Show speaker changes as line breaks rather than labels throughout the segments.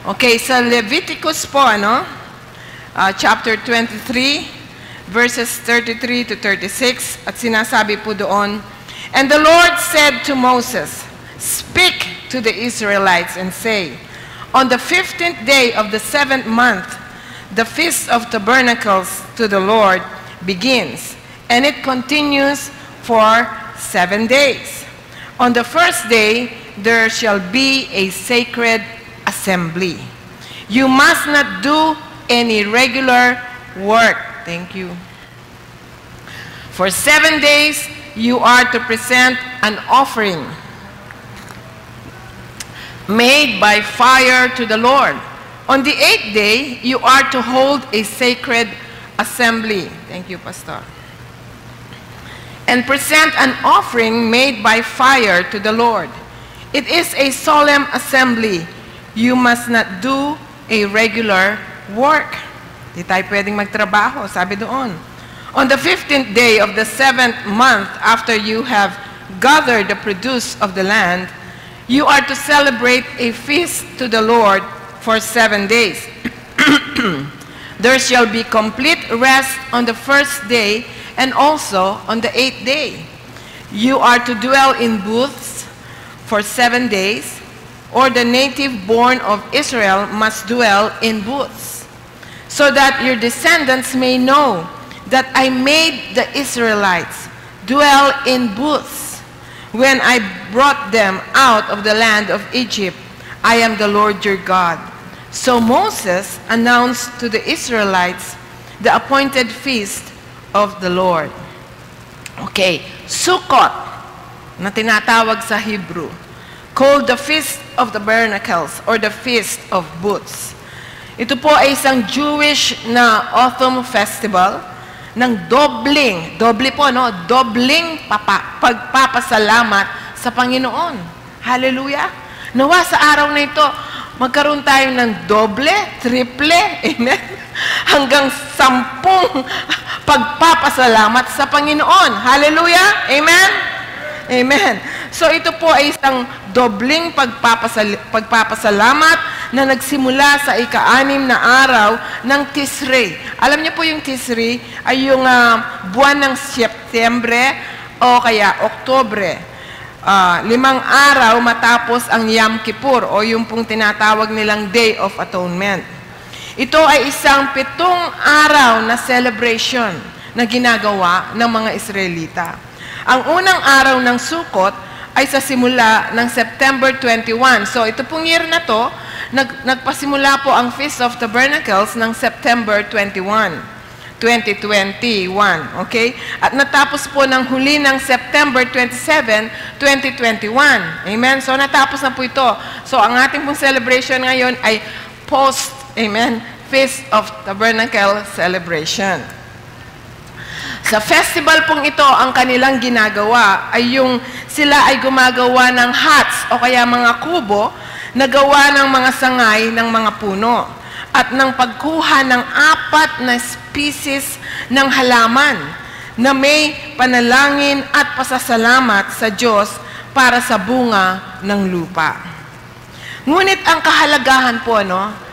Okay, sa Leviticus po, chapter 23, verses 33 to 36, at sinasabi po doon, "And the Lord said to Moses, Speak to the Israelites and say, On the 15th day of the 7th month, the Feast of Tabernacles to the Lord begins, and it continues for 7 days. On the first day, there shall be a sacred assembly. You must not do any regular work." Thank you. "For 7 days, you are to present an offering made by fire to the Lord. On the 8th day, you are to hold a sacred assembly." Thank you, Pastor. "And present an offering made by fire to the Lord. It is a solemn assembly. You must not do a regular work." Di tayo pwedeng magtrabaho, sabi doon. "On the 15th day of the 7th month, after you have gathered the produce of the land, you are to celebrate a feast to the Lord for 7 days. There shall be complete rest on the first day and also on the 8th day. You are to dwell in booths for 7 days, or the native born of Israel must dwell in booths, so that your descendants may know that I made the Israelites dwell in booths when I brought them out of the land of Egypt. I am the Lord your God." So Moses announced to the Israelites the appointed feast of the Lord. Okay, Sukkot, na tinatawag sa Hebrew, called the Feast of the Tabernacles or the Feast of Booths. Ito po ay isang Jewish na autumn festival ng dobling pagpapasalamat sa Panginoon. Hallelujah! Nawa sa araw na ito, magkaroon tayo ng doble, triple, amen? Hanggang 10 pagpapasalamat sa Panginoon. Hallelujah! Amen? Amen. So ito po ay isang dobling pagpapasalamat na nagsimula sa ika-6 na araw ng Tishrei. Alam niyo po yung Tishrei ay yung buwan ng Setyembre o kaya Oktubre. 5 araw matapos ang Yom Kippur o yung pong tinatawag nilang Day of Atonement. Ito ay isang 7 araw na celebration na ginagawa ng mga Israelita. Ang unang araw ng Sukkot ay sa simula ng September 21. So ito pong year na to, nagpasimula po ang Feast of Tabernacles ng September 21, 2021. Okay? At natapos po ng huli ng September 27, 2021. Amen? So natapos na po ito. So ang ating pong celebration ngayon ay post, amen, Feast of Tabernacle celebration. Sa festival pong ito, ang kanilang ginagawa ay yung sila ay gumagawa ng huts o kaya mga kubo na gawa ng mga sangay ng mga puno at ng pagkuha ng 4 na species ng halaman na may panalangin at pasasalamat sa Diyos para sa bunga ng lupa. Ngunit ang kahalagahan po,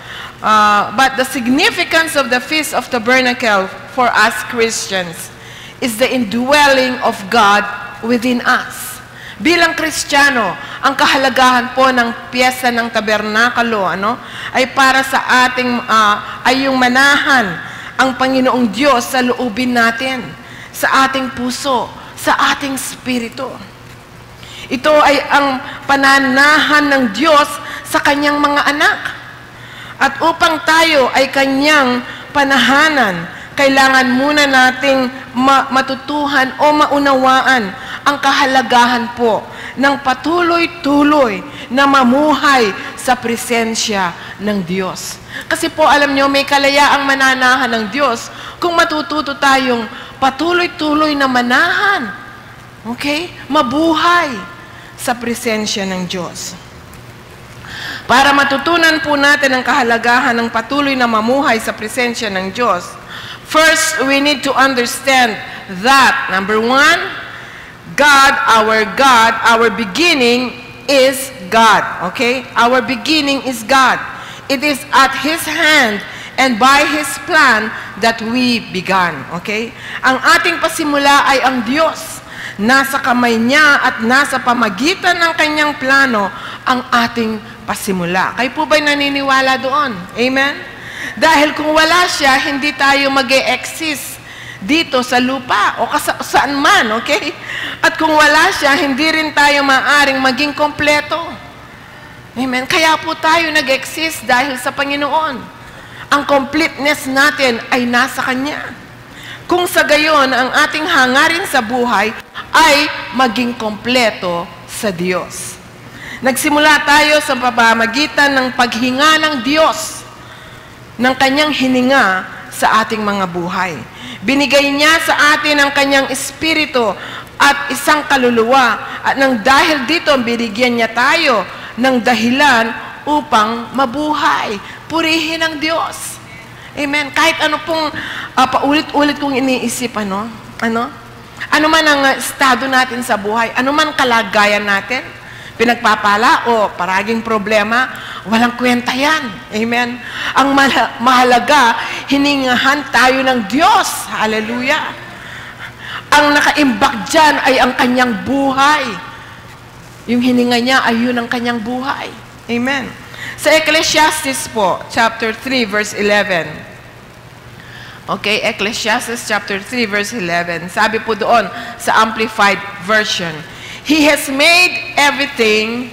but the significance of the Feast of Tabernacle for us Christians is the indwelling of God within us. Bilang Kristiyano, ang kahalagahan po ng piyesta ng tabernakalo, ay para sa ating, ay yung manahan ang Panginoong Diyos sa loobin natin, sa ating puso, sa ating spirito. Ito ay ang pananahan ng Diyos sa kanyang mga anak. At upang tayo ay kanyang panahanan, kailangan muna nating matutuhan o maunawaan ang kahalagahan po ng patuloy-tuloy na mamuhay sa presensya ng Diyos. Kasi po alam nyo, may kalayaang mananahan ng Diyos kung matututo tayong patuloy-tuloy na manahan. Okay? Mabuhay sa presensya ng Diyos. Para matutunan po natin ang kahalagahan ng patuloy na mamuhay sa presensya ng Diyos, first, we need to understand that, number 1, God, our beginning is God. Okay? Our beginning is God. It is at His hand and by His plan that we began. Okay? Ang ating pasimula ay ang Diyos. Nasa kamay niya at nasa pamagitan ng kanyang plano ang ating pasimula. Kayo po ba'y naniniwala doon? Amen? Dahil kung wala siya, hindi tayo mag-e-exist dito sa lupa o saan man, okay? At kung wala siya, hindi rin tayo maaring maging kompleto. Amen? Kaya po tayo nag-exist dahil sa Panginoon. Ang completeness natin ay nasa Kanya. Kung sa gayon, ang ating hangarin sa buhay ay maging kompleto sa Diyos. Nagsimula tayo sa pamamagitan ng paghinga ng Diyos, ng Kanyang hininga sa ating mga buhay. Binigay niya sa atin ang Kanyang Espiritu at isang kaluluwa. At nang dahil dito, binigyan niya tayo ng dahilan upang mabuhay. Purihin ang Diyos. Amen. Kahit ano pong paulit-ulit kong iniisip, ano man ang estado natin sa buhay, ano man kalagayan natin, pinagpapala o paraging problema, walang kwenta yan. Amen. Ang mahalaga, hiningahan tayo ng Diyos. Hallelujah. Ang nakaimbak dyan ay ang Kanyang buhay. Yung hininga niya ay yun ang Kanyang buhay. Amen. Sa Ecclesiastes po, chapter 3, verse 11. Okay, Ecclesiastes chapter 3, verse 11. Sabi po doon sa Amplified Version, He has made everything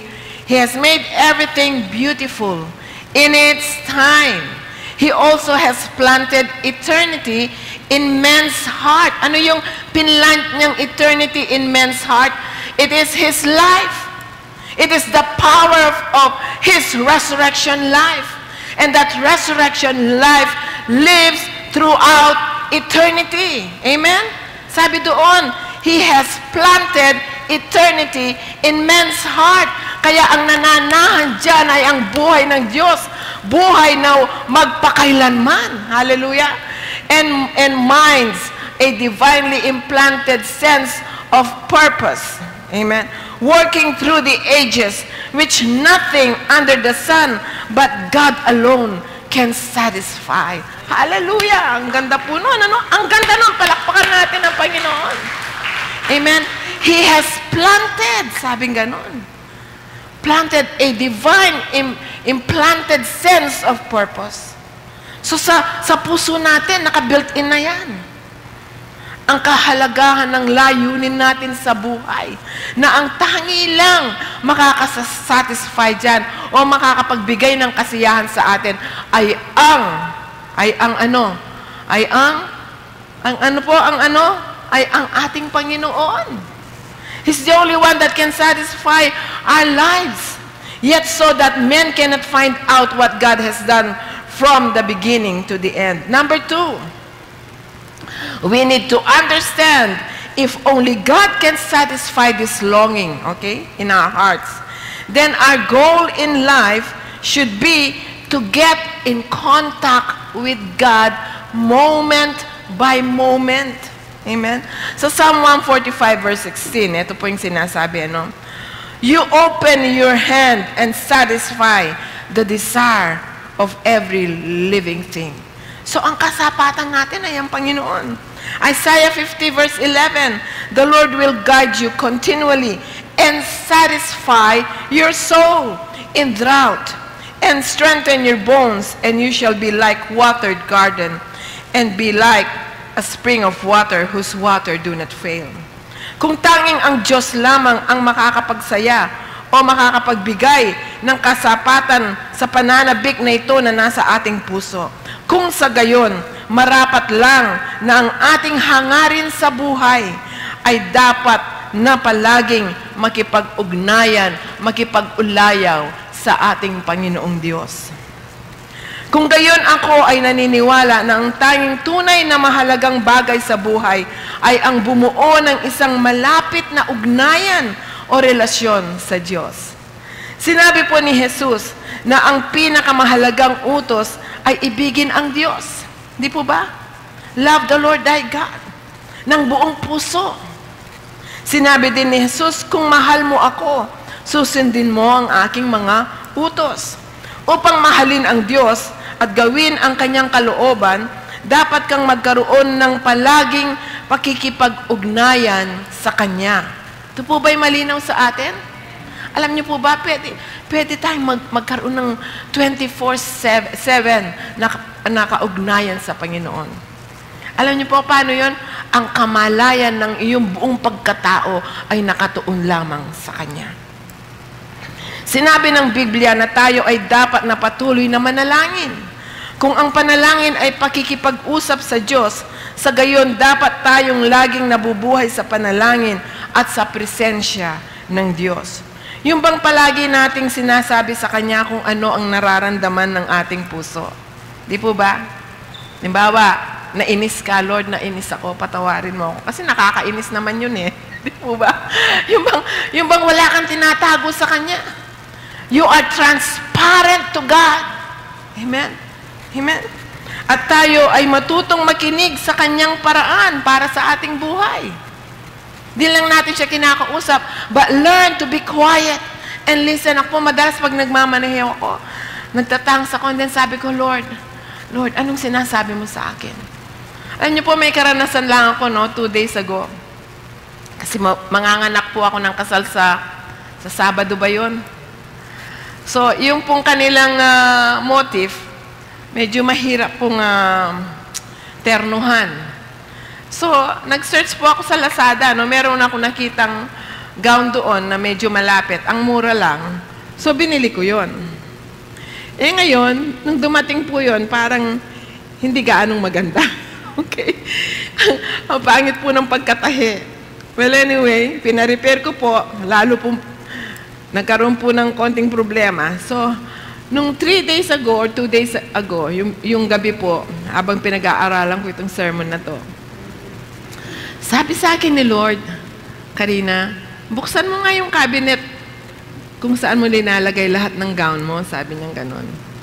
beautiful in its time. He also has planted eternity in man's heart. Ano yung pinlant niyang eternity in man's heart? It is His life. It is the power of His resurrection life. And that resurrection life lives throughout eternity. Amen? Sabi doon, He has planted eternity in man's heart. Kaya ang nananahan dyan ay ang buhay ng Diyos. Buhay na magpakailanman. Hallelujah. And minds a divinely implanted sense of purpose. Amen. Working through the ages, which nothing under the sun but God alone can satisfy. Hallelujah! Ang ganda po nun. Ano? Ang ganda nun. Palakpakan natin ang Panginoon. Amen. He has planted, sabing ganon. Planted a divine implanted sense of purpose. So sa puso natin, naka-built-in na yan. Ang kahalagahan ng layunin natin sa buhay, na ang tangi lang makakasatisfy dyan o makakapagbigay ng kasiyahan sa atin ay ang ating Panginoon. He's the only one that can satisfy our lives. Yet so that men cannot find out what God has done from the beginning to the end. Number 2, we need to understand if only God can satisfy this longing, okay, in our hearts, then our goal in life should be to get in contact with God moment by moment. Amen? So Psalm 145 verse 16, ito po yung sinasabi, ano? You open your hand and satisfy the desire of every living thing. So ang kasapatan natin ay ang Panginoon. Isaiah 50 verse 11, the Lord will guide you continually and satisfy your soul in drought and strengthen your bones, and you shall be like watered garden and be like a spring of water whose water do not fail. Kung tanging ang Diyos lamang ang makakapagsaya o makakapagbigay ng kasapatan sa pananabik na ito na nasa ating puso. Kung sa gayon, marapat lang na ang ating hangarin sa buhay ay dapat na palaging makipag-ugnayan, makipag-ulayaw sa ating Panginoong Diyos. Kung gayon ako ay naniniwala na ang tanging tunay na mahalagang bagay sa buhay ay ang bumuo ng isang malapit na ugnayan o relasyon sa Diyos. Sinabi po ni Jesus na ang pinakamahalagang utos ay ibigin ang Diyos. Di po ba? Love the Lord thy God ng buong puso. Sinabi din ni Jesus, kung mahal mo ako, susundin mo ang aking mga utos. Upang mahalin ang Diyos at gawin ang kanyang kalooban, dapat kang magkaroon ng palaging pakikipag-ugnayan sa Kanya. Ito po ba'y malinaw sa atin? Alam niyo po ba, pwede tayong magkaroon ng 24/7 na nakaugnayan sa Panginoon. Alam niyo po paano yon? Ang kamalayan ng iyong buong pagkatao ay nakatuon lamang sa Kanya. Sinabi ng Biblia na tayo ay dapat na patuloy na manalangin. Kung ang panalangin ay pakikipag-usap sa Diyos, sa gayon dapat tayong laging nabubuhay sa panalangin at sa presensya ng Diyos. Yung bang palagi nating sinasabi sa Kanya kung ano ang nararamdaman ng ating puso? Di po ba? Halimbawa, nainis ka, Lord, nainis ako, patawarin mo ako. Kasi nakakainis naman yun eh. Di po ba? Yung bang wala kang tinatago sa Kanya? You are transparent to God. Amen? Amen? At tayo ay matutong makinig sa Kanyang paraan para sa ating buhay. Di lang natin siya kinakausap, but learn to be quiet and listen. Ako madalas pag nagmamaneho ako, nagtatangs ako, and then sabi ko, Lord, anong sinasabi mo sa akin? Alam niyo po, may karanasan lang ako, 2 days ago. Kasi manganganak po ako ng kasal sa Sabado ba yun? So, yung pong kanilang motif, medyo mahirap pong ternuhan. So, nag-search po ako sa Lazada, meron ako nakitang gown doon na medyo malapit. Ang mura lang. So, binili ko yon. Ngayon, nung dumating po yon, parang hindi gaanong maganda. Okay? Ang pangit po ng pagkatahi. Well, anyway, pina-repair ko po, lalo po nagkaroon po ng konting problema. So, nung 3 days ago or 2 days ago, yung gabi po, habang pinag-aaralan ko itong sermon na to, sabi sa akin ni Lord, Karina, buksan mo nga yung cabinet kung saan mo linalagay lahat ng gown mo. Sabi niya ganon.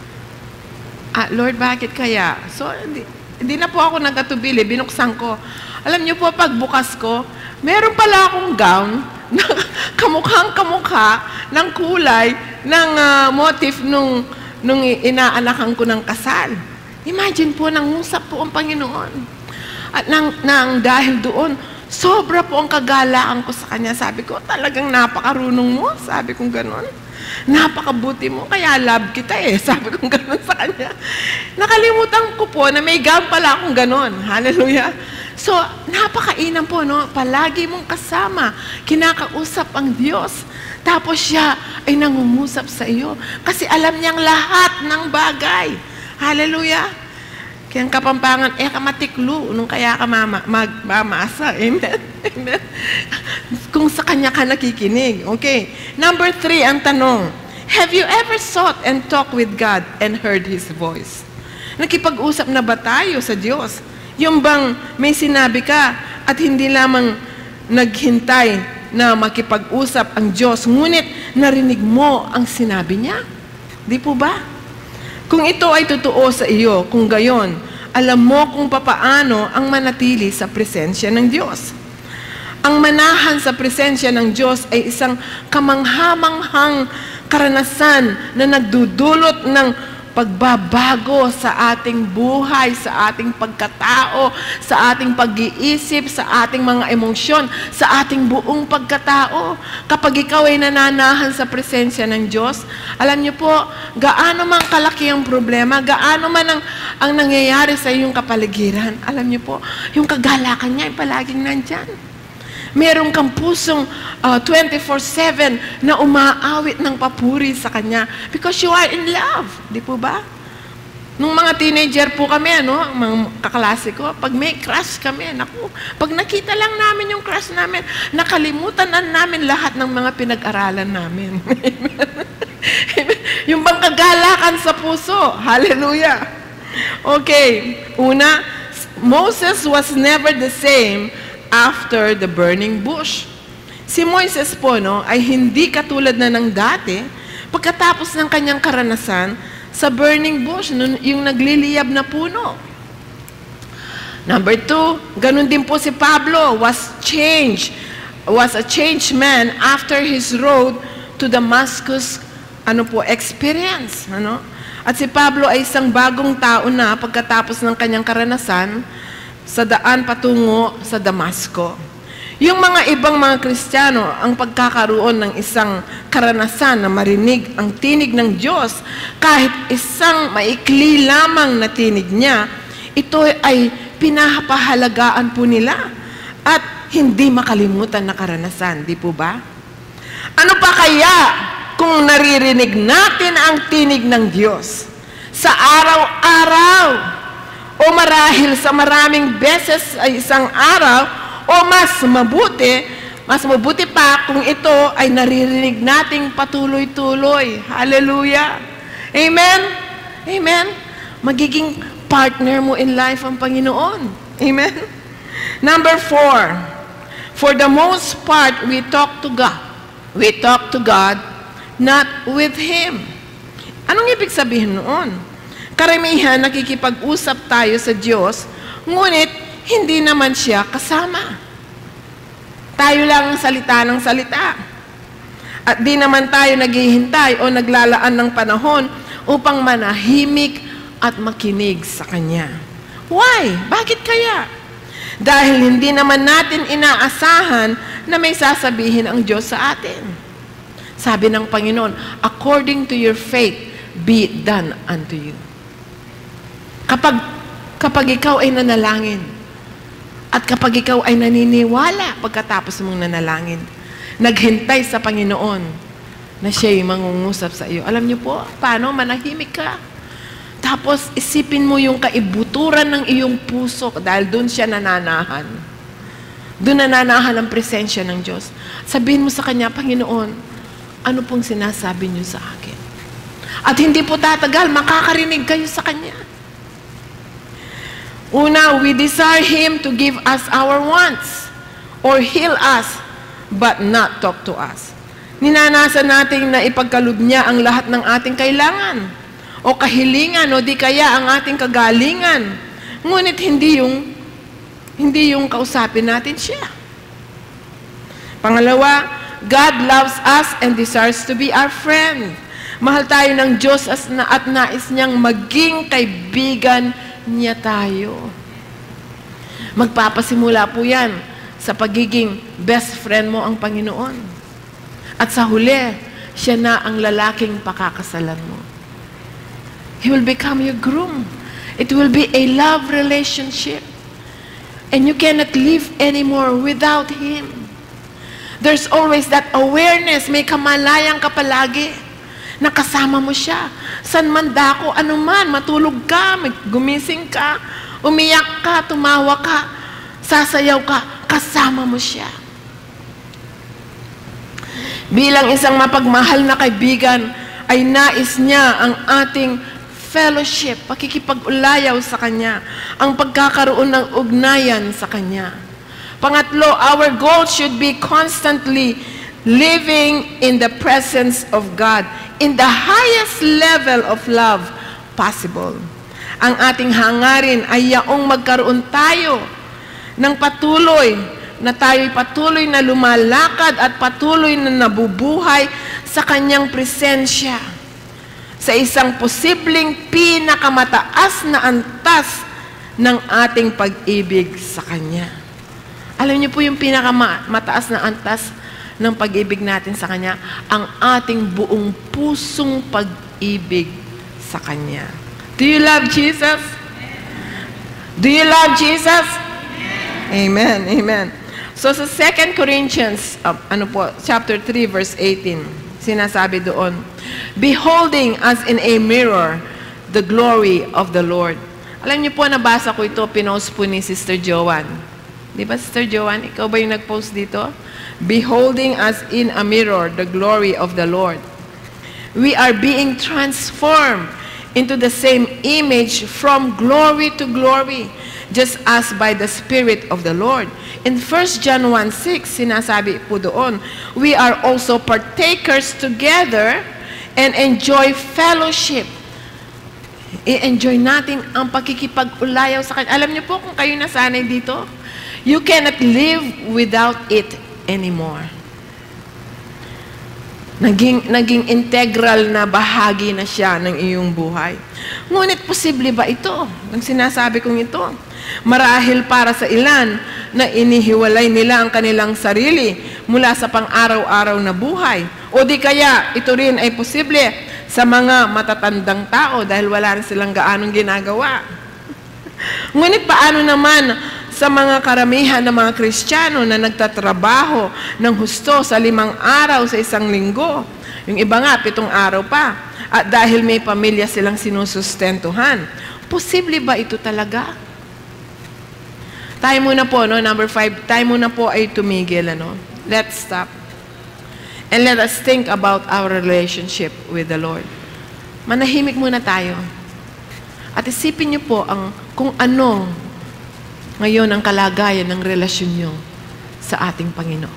Lord, bakit kaya? So, hindi na po ako nagkatubili, binuksan ko. Alam niyo po, pagbukas ko, meron pala akong gown na kamukhang-kamukha ng kulay ng motif nung inaanakan ko ng kasal. Imagine po, nangusap po ang Panginoon. At nang dahil doon, sobra po ang kagalaan ko sa Kanya. Sabi ko, talagang napakarunong mo. Sabi ko ganon. Napakabuti mo, kaya love kita eh. Sabi ko ganon sa Kanya. Nakalimutan ko po na may gown pala akong ganon. Hallelujah. So, napakainam po, palagi mong kasama, kinakausap ang Diyos. Tapos siya ay nangungusap sa iyo. Kasi alam niyang lahat ng bagay. Hallelujah. Kaya ang Kapampangan, kamatiklo, nung kaya ka magmamasa. Amen? Amen? Kung sa Kanya ka nakikinig. Okay. Number 3, ang tanong, have you ever sought and talked with God and heard His voice? Nakipag-usap na ba tayo sa Diyos? Yung bang may sinabi ka at hindi lamang naghintay na makipag-usap ang Diyos, ngunit narinig mo ang sinabi niya? Di po ba? Kung ito ay totoo sa iyo, kung gayon, alam mo kung papaano ang manatili sa presensya ng Diyos. Ang manahan sa presensya ng Diyos ay isang kamanghamanghang karanasan na nagdudulot ng pagbabago sa ating buhay, sa ating pagkatao, sa ating pag-iisip, sa ating mga emosyon, sa ating buong pagkatao. Kapag ikaw ay nananahan sa presensya ng Diyos, alam niyo po, gaano man kalaki ang problema, gaano man ang nangyayari sa iyong kapaligiran, alam niyo po, yung kagalakan niya ay palaging nandyan. Meron kang pusong 24/7 na umaawit ng papuri sa Kanya because you are in love. Di po ba? Nung mga teenager po kami, mga kaklase ko, pag may crush kami, naku, pag nakita lang namin yung crush namin, nakalimutan na namin lahat ng mga pinag-aralan namin. Yung bang kagalakan sa puso. Hallelujah. Okay. Una, Moses was never the same after the burning bush. Si Moises po, ay hindi katulad na ng dati pagkatapos ng kanyang karanasan sa burning bush, yung nagliliyab na puno. Number 2, ganun din po si Pablo was a changed man after his road to Damascus experience. At si Pablo ay isang bagong tao na pagkatapos ng kanyang karanasan sa daan patungo sa Damasco. Yung mga ibang mga Kristiyano, ang pagkakaroon ng isang karanasan na marinig ang tinig ng Diyos, kahit isang maikli lamang na tinig niya, ito ay pinapahalagaan po nila at hindi makalimutan na karanasan, di po ba? Ano pa kaya kung naririnig natin ang tinig ng Diyos sa araw-araw o marahil sa maraming beses ay isang araw, o mas mabuti pa kung ito ay naririnig nating patuloy-tuloy. Hallelujah! Amen? Amen? Magiging partner mo in life ang Panginoon. Amen? Number 4, for the most part, we talk to God. We talk to God, not with Him. Anong ibig sabihin noon? Karamihan, nakikipag-usap tayo sa Diyos, ngunit hindi naman siya kasama. Tayo lang ang salita ng salita. At di naman tayo naghihintay o naglalaan ng panahon upang manahimik at makinig sa Kanya. Why? Bakit kaya? Dahil hindi naman natin inaasahan na may sasabihin ang Diyos sa atin. Sabi ng Panginoon, according to your faith, be it done unto you. Kapag ikaw ay nanalangin, at kapag ikaw ay naniniwala pagkatapos mong nanalangin, naghintay sa Panginoon na siya yung mangungusap sa iyo. Alam niyo po, paano manahimik ka? Tapos isipin mo yung kaibuturan ng iyong puso dahil doon siya nananahan. Doon nananahan ang presensya ng Diyos. Sabihin mo sa Kanya, Panginoon, ano pong sinasabi niyo sa akin? At hindi po tatagal, makakarinig kayo sa Kanya. Una, we desire Him to give us our wants or heal us, but not talk to us. Ninanasan natin na ipagkaloob niya ang lahat ng ating kailangan o kahilingan o di kaya ang ating kagalingan. Ngunit hindi yung kausapin natin siya. Pangalawa, God loves us and desires to be our friend. Mahal tayo ng Diyos at nais niyang maging kaibigan niya tayo. Magpapasimula po yan sa pagiging best friend mo ang Panginoon. At sa huli, siya na ang lalaking pakakasalan mo. He will become your groom. It will be a love relationship. And you cannot live anymore without Him. There's always that awareness, may kamalayang ka palagi na kasama mo siya. San man dako, ano man, matulog ka, gumising ka, umiyak ka, tumawa ka, sasayaw ka, kasama mo siya. Bilang isang mapagmahal na kaibigan, ay nais niya ang ating fellowship, pakikipag-ulayaw sa Kanya, ang pagkakaroon ng ugnayan sa Kanya. Pangatlo, our goal should be constantly living in the presence of God in the highest level of love possible. Ang ating hangarin ay yaong magkaroon tayo ng patuloy na tayo'y patuloy na lumalakad at patuloy na nabubuhay sa Kanyang presensya sa isang posibleng pinakamataas na antas ng ating pag-ibig sa Kanya. Alam niyo po yung pinakamataas na antas ng pag-ibig natin sa Kanya, ang ating buong pusong pag-ibig sa Kanya. Do you love Jesus? Do you love Jesus? Amen. Amen. So sa 2 Corinthians, chapter 3, verse 18, sinasabi doon, beholding as in a mirror the glory of the Lord. Alam niyo po, nabasa ko ito, pinost po ni Sister Joanne. Di ba, Sister Joanne? Ikaw ba yung nag-post dito? Beholding as in a mirror the glory of the Lord. We are being transformed into the same image from glory to glory, just as by the Spirit of the Lord. In 1 John 1:6, sinasabi po doon, we are also partakers together and enjoy fellowship. I-enjoy natin ang pakikipag-ulayaw sa Kanya. Alam niyo po, kung kayo nasanay dito, you cannot live without it anymore. Naging integral na bahagi na siya ng iyong buhay. Ngunit posible ba ito? Ang sinasabi kong ito. Marahil para sa ilan na inihiwalay nila ang kanilang sarili mula sa pang-araw-araw na buhay. O di kaya ito rin ay posible sa mga matatandang tao dahil wala rin silang gaanong ginagawa. Ngunit paano naman sa mga karamihan ng mga Kristiyano na nagtatrabaho ng husto sa 5 araw sa isang linggo? Yung iba nga, 7 araw pa. At dahil may pamilya silang sinusustentuhan. Posible ba ito talaga? Tayo muna po, no? Number 5, tayo muna po ay tumigil. Ano? Let's stop. And let us think about our relationship with the Lord. Manahimik muna tayo. At isipin niyo po kung ano ngayon ang kalagayan ng relasyon niyo sa ating Panginoon.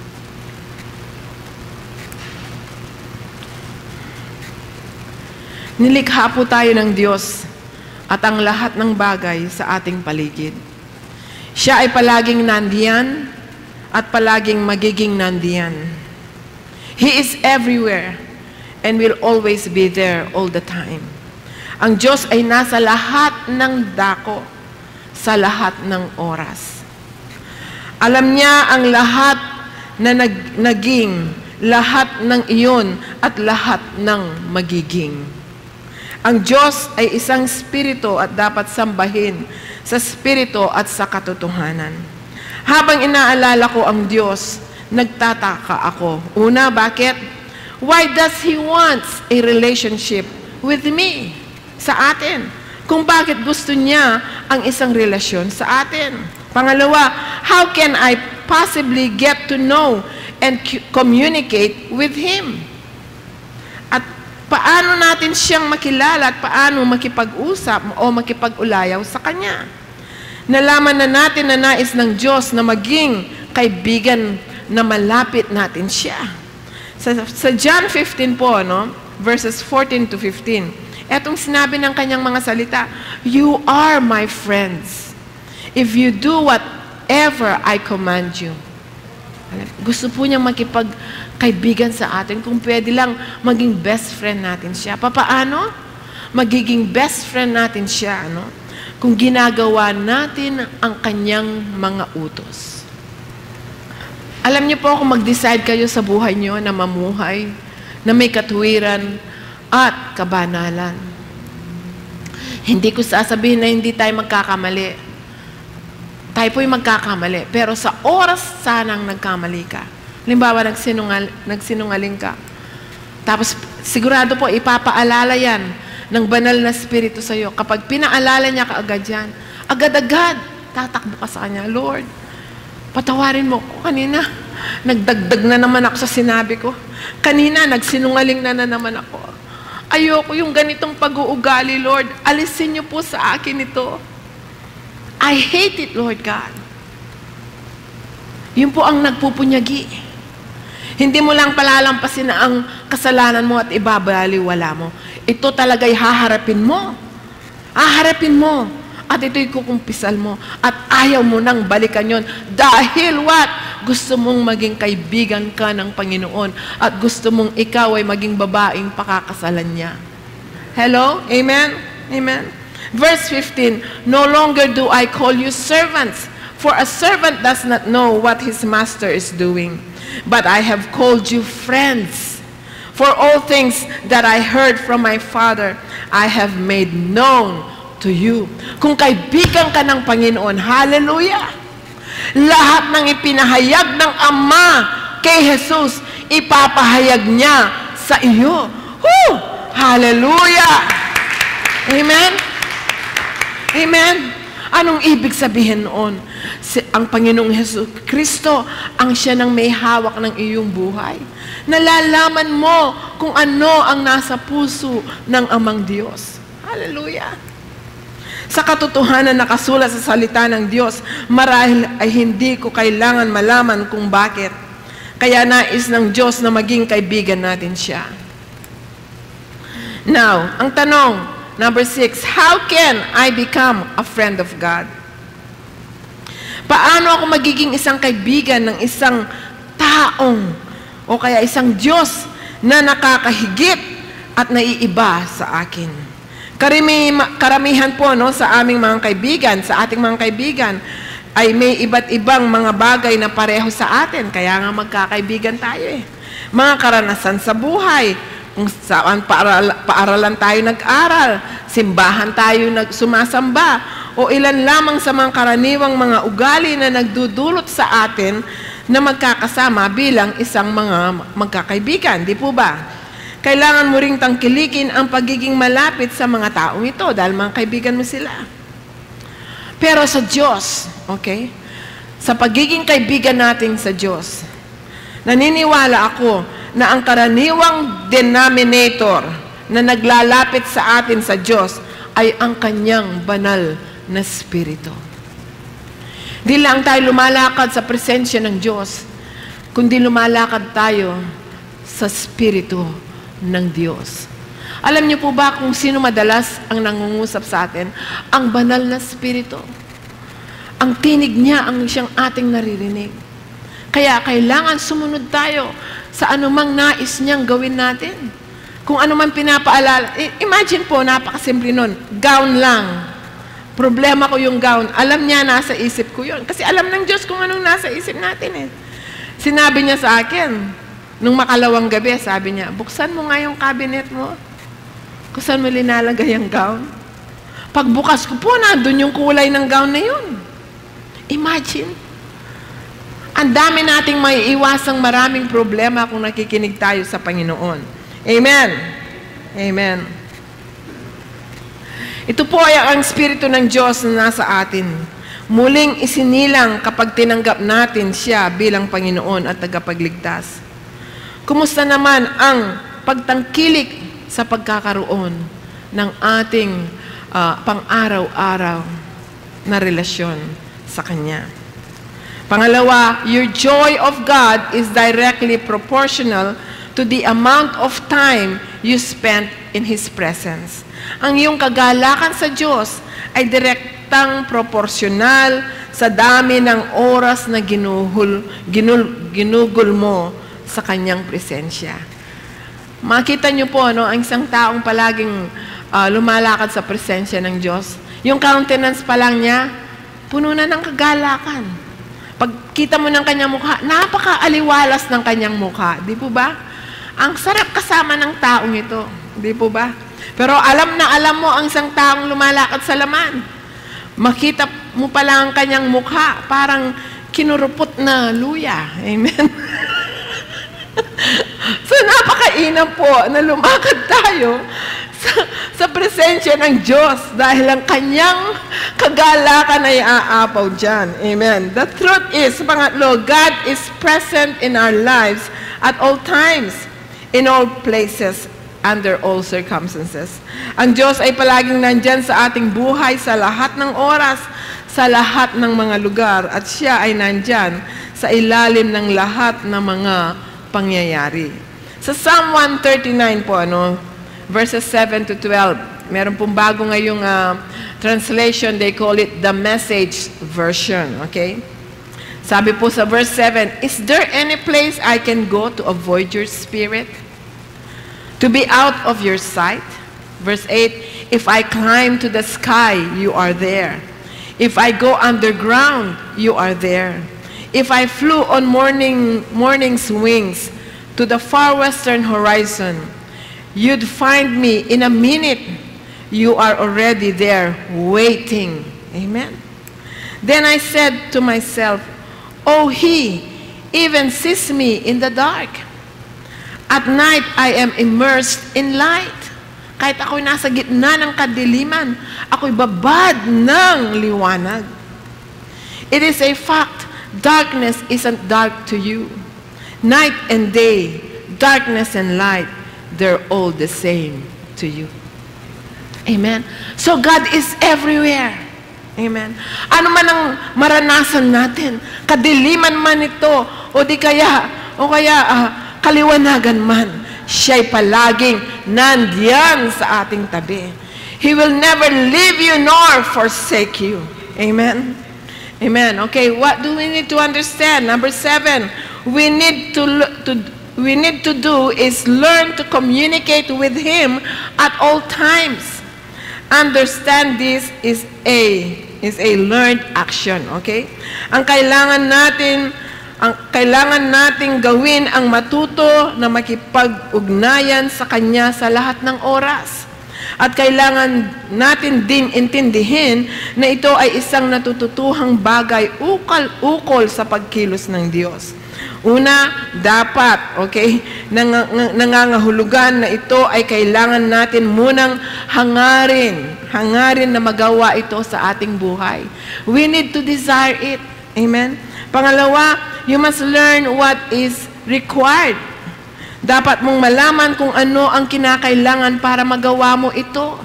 Nilikha po tayo ng Diyos at ang lahat ng bagay sa ating paligid. Siya ay palaging nandiyan at palaging magiging nandiyan. He is everywhere and will always be there all the time. Ang Diyos ay nasa lahat ng dako, sa lahat ng oras. Alam niya ang lahat na naging, lahat ng iyon at lahat ng magiging. Ang Diyos ay isang spirito at dapat sambahin sa spirito at sa katotohanan. Habang inaalala ko ang Diyos, nagtataka ako. Una, bakit? Why does He wants a relationship with me? Sa atin. Kung bakit gusto niya ang isang relasyon sa atin. Pangalawa, how can I possibly get to know and communicate with Him? At paano natin siyang makilala at paano makipag-usap o makipag-ulayaw sa Kanya? Nalaman na natin na nais ng Diyos na maging kaibigan na malapit natin siya. Sa John 15 po, no? Verses 14 to 15, etong sinabi ng kanyang mga salita, "You are my friends, if you do whatever I command you." Gusto po niyang makipagkaibigan sa atin. Kung pwede lang, maging best friend natin siya. Papaano? Magiging best friend natin siya, no? Kung ginagawa natin ang kanyang mga utos. Alam niyo po, kung mag-decide kayo sa buhay niyo na mamuhay, na may katuwiran at kabanalan. Hindi ko sasabihin na hindi tayo magkakamali. Tayo po'y magkakamali. Pero sa oras sanang nagkamali ka. Halimbawa, nagsinungaling ka. Tapos, sigurado po, ipapaalala yan ng banal na spirito sa iyo. Kapag pinaalala niya kaagad yan, agad-agad, tatakbo ka sa Kanya. Lord, patawarin mo ko. Kanina, nagdagdag na naman ako sa sinabi ko. Kanina, nagsinungaling na naman ako. Ayoko yung ganitong pag-uugali, Lord. Alisin niyo po sa akin ito. I hate it, Lord God. Yun po ang nagpupunyagi. Hindi mo lang palalampasin na ang kasalanan mo at ibabaliwala mo. Ito talaga'y haharapin mo. Haharapin mo. At ito'y kukumpisal mo. At ayaw mo nang balikan yon. Dahil what? Gusto mong maging kaibigan ka ng Panginoon. At gusto mong ikaw ay maging babaeng pakakasalan niya. Hello? Amen? Amen? Verse 15, "No longer do I call you servants, for a servant does not know what his master is doing. But I have called you friends. For all things that I heard from my Father, I have made known to you." Kung kaibigan ka ng Panginoon, hallelujah! Lahat ng ipinahayag ng Ama kay Jesus, ipapahayag niya sa iyo. Woo! Hallelujah! Amen? Amen? Anong ibig sabihin noon? Ang Panginoong Hesus Kristo, ang siya nang may hawak ng iyong buhay. Nalalaman mo kung ano ang nasa puso ng Amang Diyos. Hallelujah! Sa katotohanan nakasulat sa salita ng Diyos, marahil ay hindi ko kailangan malaman kung bakit. Kaya nais ng Diyos na maging kaibigan natin siya. Now, ang tanong, number 6, how can I become a friend of God? Paano ako magiging isang kaibigan ng isang taong o kaya isang Diyos na nakakahigit at naiiba sa akin. Karamihan po sa aming mga kaibigan, sa ating mga kaibigan, ay may iba't ibang mga bagay na pareho sa atin. Kaya nga magkakaibigan tayo eh. Mga karanasan sa buhay, kung saan paaralan tayo nag-aral, simbahan tayo sumasamba, o ilan lamang sa mga karaniwang mga ugali na nagdudulot sa atin na magkakasama bilang isang mga magkakaibigan. Di po ba? Kailangan mo ring tangkilikin ang pagiging malapit sa mga taong ito dahil mga kaibigan mo sila. Pero sa Diyos, okay? Sa pagiging kaibigan natin sa Diyos, naniniwala ako na ang karaniwang denominator na naglalapit sa atin sa Diyos ay ang kanyang banal na Espiritu. Di lang tayo lumalakad sa presensya ng Diyos, kundi lumalakad tayo sa Espiritu ng Diyos. Alam niyo po ba kung sino madalas ang nangungusap sa atin? Ang banal na Espiritu. Ang tinig niya ang siyang ating naririnig. Kaya kailangan sumunod tayo sa anumang nais niyang gawin natin. Kung anuman pinapaalala. Imagine po, napakasimple nun. Gown lang. Problema ko yung gown. Alam niya, nasa isip ko yun. Kasi alam ng Diyos kung anong nasa isip natin eh. Sinabi niya sa akin, nung makalawang gabi, sabi niya, buksan mo nga yung cabinet mo. Kung saan mo linalagay ang gown. Pagbukas ko po, nandun yung kulay ng gown na yun. Imagine. Ang dami nating maiiwasang maraming problema kung nakikinig tayo sa Panginoon. Amen. Amen. Ito po ay ang Espiritu ng Diyos na nasa atin. Muling isinilang kapag tinanggap natin siya bilang Panginoon at tagapagligtas. Kumusta naman ang pagtangkilik sa pagkakaroon ng ating pang-araw-araw na relasyon sa Kanya? Pangalawa, your joy of God is directly proportional to the amount of time you spent in His presence. Ang iyong kagalakan sa Diyos ay direktang proporsyonal sa dami ng oras na ginugol mo sa Kanyang presensya. Makita niyo po, ang isang taong palaging lumalakad sa presensya ng Diyos, yung countenance pa lang niya, puno na ng kagalakan. Pagkita mo ng kanyang mukha, napaka-aliwalas ng kanyang mukha. Di po ba? Ang sarap kasama ng taong ito. Di po ba? Pero alam na alam mo ang isang taong lumalakad sa laman. Makita mo pa lang ang kanyang mukha, parang kinurupot na luya. Amen? So napakainam po na lumakad tayo sa presensya ng Diyos dahil ang kanyang kagalakan ay aapaw dyan. Amen. The truth is, pangatlo, God is present in our lives at all times, in all places, under all circumstances. Ang Diyos ay palaging nandyan sa ating buhay sa lahat ng oras, sa lahat ng mga lugar, at siya ay nandyan sa ilalim ng lahat ng mga pangyayari. Sa Psalm 139 po, verses 7 to 12, meron pong bago ngayong translation, they call it the Message version, okay? Sabi po sa verse 7, is there any place I can go to avoid your spirit? To be out of your sight? Verse 8, if I climb to the sky, you are there. If I go underground, you are there. If I flew on morning's wings to the far western horizon, you'd find me in a minute. You are already there, waiting. Amen. Then I said to myself, oh, He even sees me in the dark. At night, I am immersed in light. Kahit ako'y nasa gitna ng kadiliman, ako'y babad ng liwanag. It is a fact, darkness isn't dark to you. Night and day, darkness and light, they're all the same to you. Amen. So God is everywhere. Amen. Ano man ang maranasan natin, kadiliman man ito, o kaya kaliwanagan man, siya'y palaging nandiyan sa ating tabi. He will never leave you nor forsake you. Amen. Amen. Okay, what do we need to understand? Number 7, we need to we need to do is learn to communicate with Him at all times. Understand this is a learned action, okay? Ang kailangan nating gawin ang matuto na makipag-ugnayan sa Kanya sa lahat ng oras. At kailangan natin ding intindihin na ito ay isang natututuhang bagay ukol sa pagkilos ng Diyos. Una, dapat, okay, nangangahulugan na ito ay kailangan natin munang hangarin na magawa ito sa ating buhay. We need to desire it. Amen? Pangalawa, you must learn what is required. Dapat mong malaman kung ano ang kinakailangan para magawa mo ito.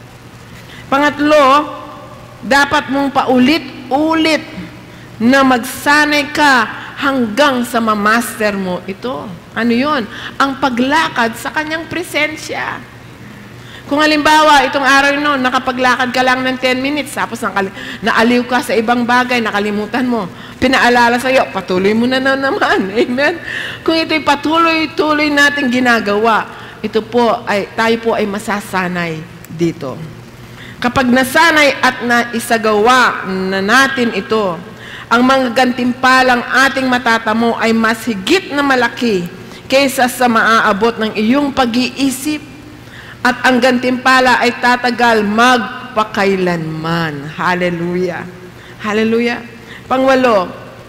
Pangatlo, dapat mong paulit-ulit na magsanay ka hanggang sa mamaster mo ito. Ano yun? Ang paglakad sa Kanyang presensya. Kung halimbawa, itong araw noon, nakapaglakad ka lang ng 10 minutes, tapos naaliw ka sa ibang bagay, nakalimutan mo, pinaalala sa iyo, patuloy mo na naman. Amen? Kung ito'y patuloy-tuloy natin ginagawa, tayo po ay masasanay dito. Kapag nasanay at naisagawa na natin ito, ang mga gantimpalang ating matatamo ay mas higit na malaki kaysa sa maaabot ng iyong pag-iisip. At ang gantimpala ay tatagal magpakailanman. Hallelujah. Hallelujah. Pangwalo,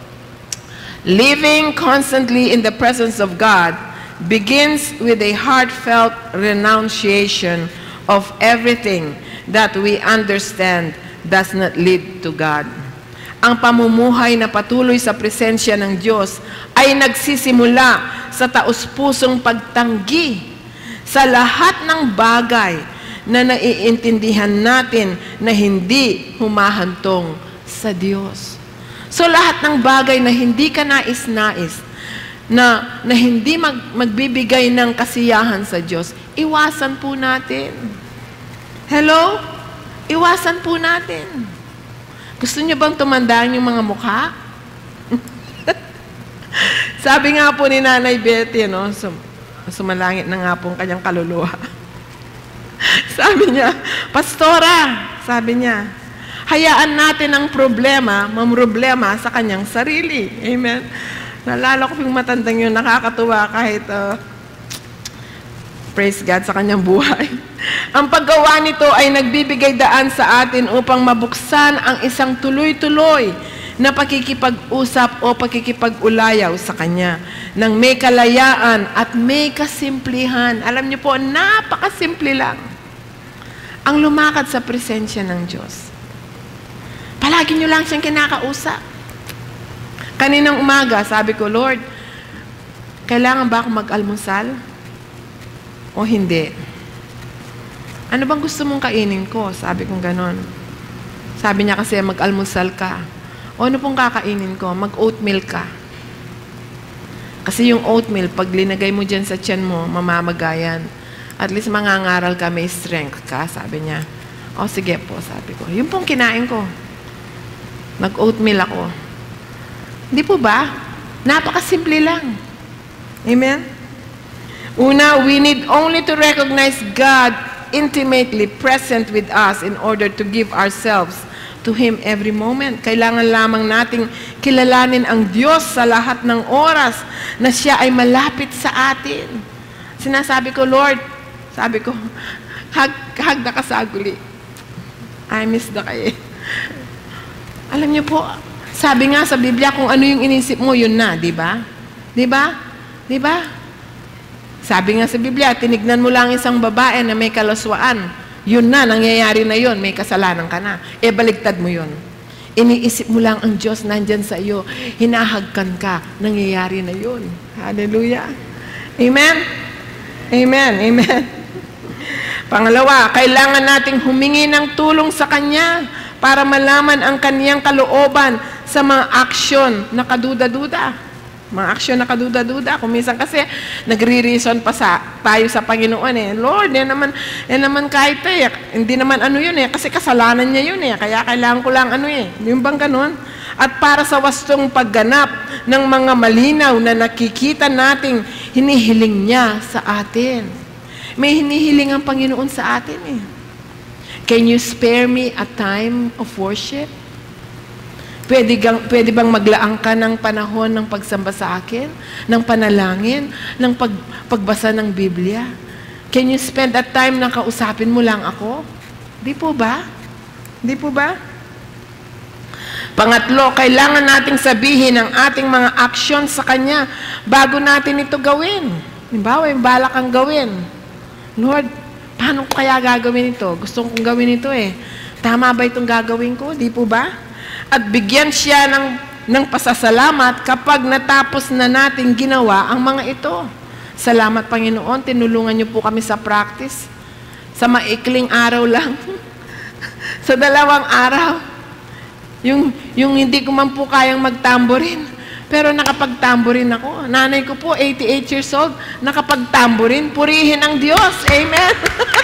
living constantly in the presence of God begins with a heartfelt renunciation of everything that we understand does not lead to God. Ang pamumuhay na patuloy sa presensya ng Diyos ay nagsisimula sa taus-pusong pagtanggi sa lahat ng bagay na naiintindihan natin na hindi humahantong sa Diyos. So lahat ng bagay na hindi ka nais-nais, na hindi magbibigay ng kasiyahan sa Diyos, iwasan po natin. Hello? Iwasan po natin. Gusto niyo bang tumandaan yung mga mukha? Sabi nga po ni Nanay Betty, no? Sumalangit na nga po ang kanyang kaluluwa. Sabi niya, Pastora, sabi niya, hayaan natin ang problema, mamroblema sa kanyang sarili. Amen? Naalala ko yung matandang yun, nakakatuwa kahit praise God sa kanyang buhay. Ang paggawa nito ay nagbibigay daan sa atin upang mabuksan ang isang tuloy-tuloy na pakikipag-usap o pakikipag-ulayaw sa Kanya ng may kalayaan at may kasimplihan. Alam niyo po, napakasimple lang ang lumakad sa presensya ng Diyos. Palagi niyo lang siyang kinakausap. Kaninang umaga, sabi ko, Lord, kailangan ba akong mag-almusal? O hindi? Ano bang gusto mong kainin ko? Sabi kong ganon. Sabi niya kasi, mag-almusal ka. O ano pong kakainin ko? Mag-oatmeal ka. Kasi yung oatmeal, pag linagay mo dyan sa tiyan mo, mamamagayan. At least mangangaral ka, may strength ka, sabi niya. O sige po, sabi ko. Yung pong kinain ko. Nag-oatmeal ako. Hindi po ba? Napakasimple lang. Amen? Una, we need only to recognize God intimately present with us in order to give ourselves to Him every moment. Kailangan lamang nating kilalanin ang Diyos sa lahat ng oras na Siya ay malapit sa atin. Sinasabi ko, Lord, sabi ko, hag na kasaguli. I miss the kay. Alam niyo po, sabi nga sa Biblia, kung ano yung inisip mo, yun na, di ba? Di ba? Di ba? Sabi nga sa Biblia, tinignan mo lang isang babae na may kalaswaan. Yun na, nangyayari na yun, may kasalanan ka na. E baligtad mo yun. Iniisip mo lang ang Diyos nandyan sa iyo. Hinahagkan ka, nangyayari na yun. Hallelujah. Amen? Amen. Amen. Pangalawa, kailangan nating humingi ng tulong sa Kanya para malaman ang Kaniyang kalooban sa mga aksyon na kaduda-duda. Mga aksyon na kaduda-duda. Kung minsan kasi, nagre-reason pa tayo sa Panginoon eh. Lord, yan naman kahit hindi naman ano yun eh. Kasi kasalanan niya yun eh. Kaya kailangan ko lang ano eh. Yung bang ganun? At para sa wastong pagganap ng mga malinaw na nakikita nating hinihiling niya sa atin. May hinihiling ang Panginoon sa atin eh. Can you spare me a time of worship? Pwede bang maglaang ka ng panahon ng pagsamba sa akin? Ng panalangin? Ng pagbasa ng Biblia? Can you spend that time na kausapin mo lang ako? Di po ba? Di po ba? Pangatlo, kailangan nating sabihin ang ating mga action sa Kanya bago natin ito gawin. Halimbawa, yung balak kang gawin. Lord, paano ko kaya gagawin ito? Gusto kong gawin ito eh. Tama ba itong gagawin ko? Di po ba? At bigyan siya ng pasasalamat kapag natapos na natin ginawa ang mga ito. Salamat, Panginoon, tinulungan niyo po kami sa practice. Sa maikling araw lang. Sa 2 araw. Yung hindi ko man po kayang magtamborin. Pero nakapagtamborin ako. Nanay ko po, 88 years old, nakapagtamborin. Purihin ang Diyos. Amen.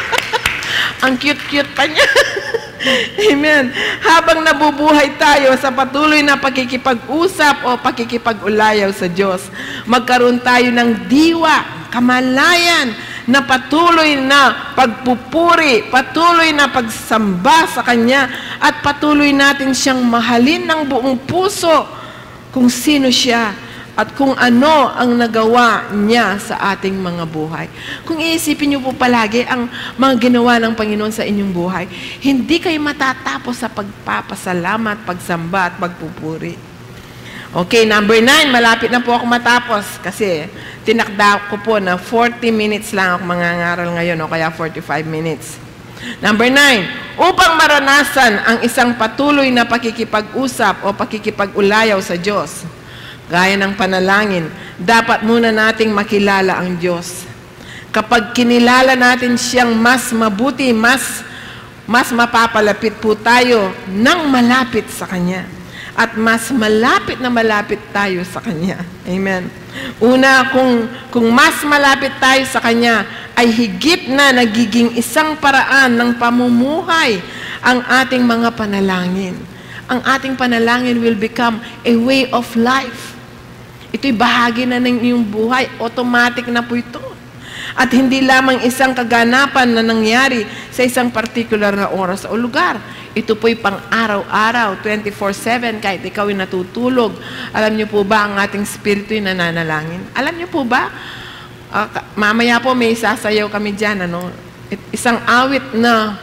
Ang cute-cute pa niya. Amen. Habang nabubuhay tayo sa patuloy na pakikipag-usap o pakikipag-ulayaw sa Diyos, magkaroon tayo ng diwa, kamalayan, na patuloy na pagpupuri, patuloy na pagsamba sa Kanya, at patuloy natin siyang mahalin ng buong puso kung sino siya at kung ano ang nagawa niya sa ating mga buhay. Kung iisipin niyo po palagi ang mga ginawa ng Panginoon sa inyong buhay, hindi kayo matatapos sa pagpapasalamat, pagsamba at pagpupuri. Okay, number 9, malapit na po ako matapos kasi tinakda ko po na 40 minutes lang ako mangangaral ngayon o kaya 45 minutes. Number 9, upang maranasan ang isang patuloy na pakikipag-usap o pakikipag-ulayaw sa Diyos, gaya ng panalangin, dapat muna nating makilala ang Diyos. Kapag kinilala natin siyang mas mabuti, mas mapapalapit po tayo ng malapit sa Kanya. At mas malapit na malapit tayo sa Kanya. Amen. Una, kung mas malapit tayo sa Kanya, ay higit na nagiging isang paraan ng pamumuhay ang ating mga panalangin. Ang ating panalangin will become a way of life. Ito'y bahagi na ng iyong buhay. Automatic na po ito. At hindi lamang isang kaganapan na nangyari sa isang particular na oras o lugar. Ito po'y pang-araw-araw, 24/7, kahit ikaw ay natutulog. Alam niyo po ba, ang ating spirito ay nananalangin? Alam niyo po ba, mamaya po may sasayaw kami dyan, ano? Isang awit na